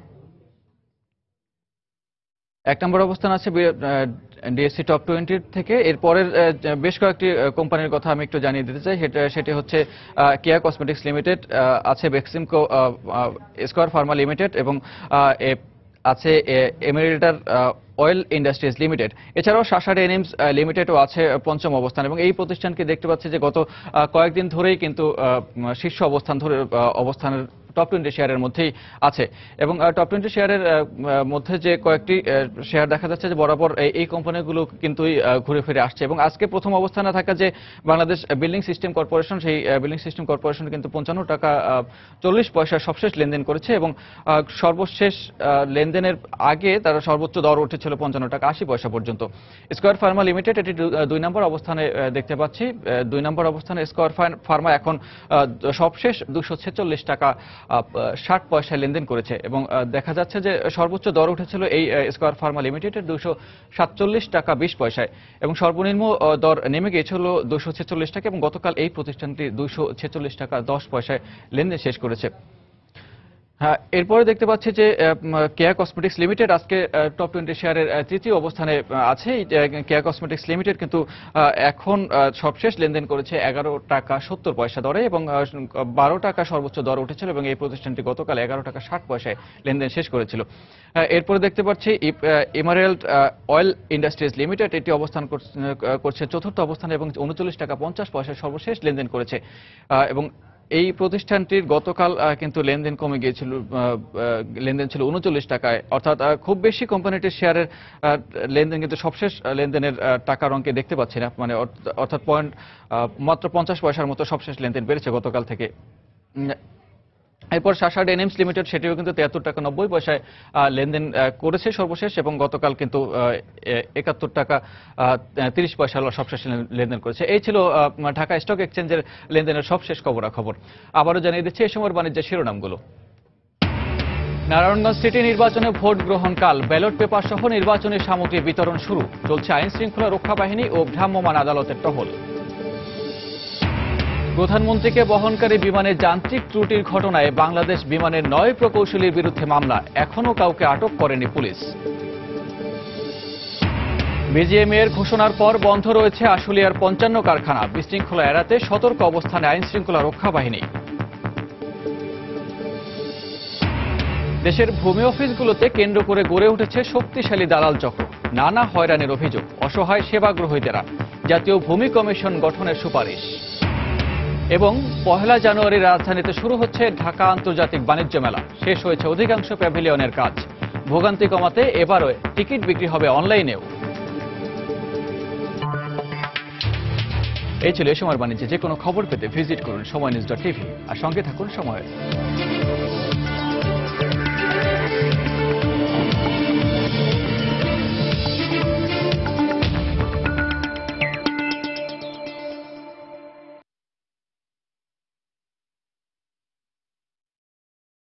এক নম্বর অবস্থান আছে ডিএসসি টপ টোয়েন্টির থেকে। এরপরের বেশ কয়েকটি কোম্পানির কথা আমি একটু জানিয়ে দিতে চাই। সেটি হচ্ছে কেয়া কসমেটিক্স লিমিটেড, আছে বেক্সিমকো স্কয়ার ফার্মা লিমিটেড এবং আছে এমিরেটার অয়েল ইন্ডাস্ট্রিজ লিমিটেড। এছাড়াও শাসা ডেনিমস লিমিটেডও আছে পঞ্চম অবস্থান এবং এই প্রতিষ্ঠানকে দেখতে পাচ্ছি যে গত কয়েকদিন ধরেই কিন্তু শীর্ষ অবস্থান ধরে অবস্থানের টপ টোয়েন্টি শেয়ারের মধ্যেই আছে এবং টপ টোয়েন্টি শেয়ারের মধ্যে যে কয়েকটি শেয়ার দেখা যাচ্ছে যে বরাবর এই কোম্পানিগুলো কিন্তু ঘুরে ফিরে আসছে এবং আজকে প্রথম অবস্থানে থাকা যে বাংলাদেশ বিল্ডিং সিস্টেম কর্পোরেশন, সেই বিল্ডিং সিস্টেম কর্পোরেশন কিন্তু পঞ্চান্ন টাকা চল্লিশ পয়সা সবশেষ লেনদেন করেছে এবং সর্বশেষ লেনদেনের আগে তার সর্বোচ্চ দর উঠেছিল পঞ্চান্ন টাকা আশি পয়সা পর্যন্ত। স্কয়ার ফার্মা লিমিটেড এটি দুই নম্বর অবস্থানে দেখতে পাচ্ছি। দুই নম্বর অবস্থানে স্কয়ার ফার্মা এখন সবশেষ দুশো ছেচল্লিশ টাকা ষাট পয়সায় লেনদেন করেছে এবং দেখা যাচ্ছে যে সর্বোচ্চ দর উঠেছিল এই স্কয়ার ফার্মা লিমিটেডের দুশো সাতচল্লিশ টাকা বিশ পয়সায় এবং সর্বনিম্ন দর নেমে গিয়েছিল দুশো ছেচল্লিশ টাকা এবং গতকাল এই প্রতিষ্ঠানটি দুশো ছেচল্লিশ টাকা দশ পয়সায় লেনদেন শেষ করেছে। হ্যাঁ, এরপরে দেখতে পাচ্ছি যে কেয়া কসমেটিক্স লিমিটেড আজকে টপ টোয়েন্টি শেয়ারের তৃতীয় অবস্থানে আছে। কেয়া কসমেটিক্স লিমিটেড কিন্তু এখন সবশেষ লেনদেন করেছে এগারো টাকা সত্তর পয়সা দরে এবং বারো টাকা সর্বোচ্চ দর উঠেছিল এবং এই প্রতিষ্ঠানটি গতকাল এগারো টাকা ষাট পয়সায় লেনদেন শেষ করেছিল। এরপরে দেখতে পাচ্ছি এমারেল্ড অয়েল ইন্ডাস্ট্রিজ লিমিটেড এটি অবস্থান করছে চতুর্থ অবস্থানে এবং উনচল্লিশ টাকা পঞ্চাশ পয়সায় সর্বশেষ লেনদেন করেছে এবং এই প্রতিষ্ঠানটির গতকাল কিন্তু লেনদেন কমে গিয়েছিল, লেনদেন ছিল উনচল্লিশ টাকায়, অর্থাৎ খুব বেশি কোম্পানিটির শেয়ারের লেনদেন কিন্তু সবশেষ লেনদেনের টাকার অঙ্কে দেখতে পাচ্ছি না, মানে অর্থাৎ পয়েন্ট মাত্র পঞ্চাশ পয়সার মতো সবশেষ লেনদেন বেড়েছে গতকাল থেকে। এরপর শাসা ডেনিমস লিমিটেড সেটিও কিন্তু তিয়াত্তর টাকা নব্বই পয়সায় লেনদেন করেছে সর্বশেষ এবং গতকাল কিন্তু একাত্তর টাকা তিরিশ পয়সা সবশেষ লেনদেন করেছে। এই ছিল ঢাকা স্টক এক্সচেঞ্জের লেনদেনের সবশেষ খবরাখবর। আবারও জানিয়ে দিচ্ছি এই সময়ের বাণিজ্যের শিরোনামগুলো। নারায়ণগঞ্জ সিটি নির্বাচনে ভোট গ্রহণকাল ব্যালট পেপার সহ নির্বাচনী সামগ্রী বিতরণ শুরু। চলছে আইন শৃঙ্খলা রক্ষা বাহিনী ও ভ্রাম্যমাণ আদালতের টহল। প্রধানমন্ত্রীকে বহনকারী বিমানের যান্ত্রিক ত্রুটির ঘটনায় বাংলাদেশ বিমানের নয় প্রকৌশলীর বিরুদ্ধে মামলা, এখনও কাউকে আটক করেনি পুলিশ। বিজিএমইএর ঘোষণার পর বন্ধ রয়েছে আশুলিয়ার পঞ্চান্ন কারখানা, বিশৃঙ্খলা এড়াতে সতর্ক অবস্থানে আইন শৃঙ্খলা রক্ষা বাহিনী। দেশের ভূমি অফিসগুলোতে কেন্দ্র করে গড়ে উঠেছে শক্তিশালী দালাল চক্র, নানা হয়রানির অভিযোগ, অসহায় সেবাগ্রহীদেরা। জাতীয় ভূমি কমিশন গঠনের সুপারিশ। এবং পহেলা জানুয়ারি রাজধানীতে শুরু হচ্ছে ঢাকা আন্তর্জাতিক বাণিজ্য মেলা, শেষ হয়েছে অধিকাংশ প্যাভিলিয়নের কাজ। ভোগান্তি কমাতে এবারও টিকিট বিক্রি হবে অনলাইনেও। এই ছিল এ সময়ের বাণিজ্যে। যে কোনো খবর পেতে ভিজিট করুন সময় নিউজ ডট টিভি আর সঙ্গে থাকুন সময়ের।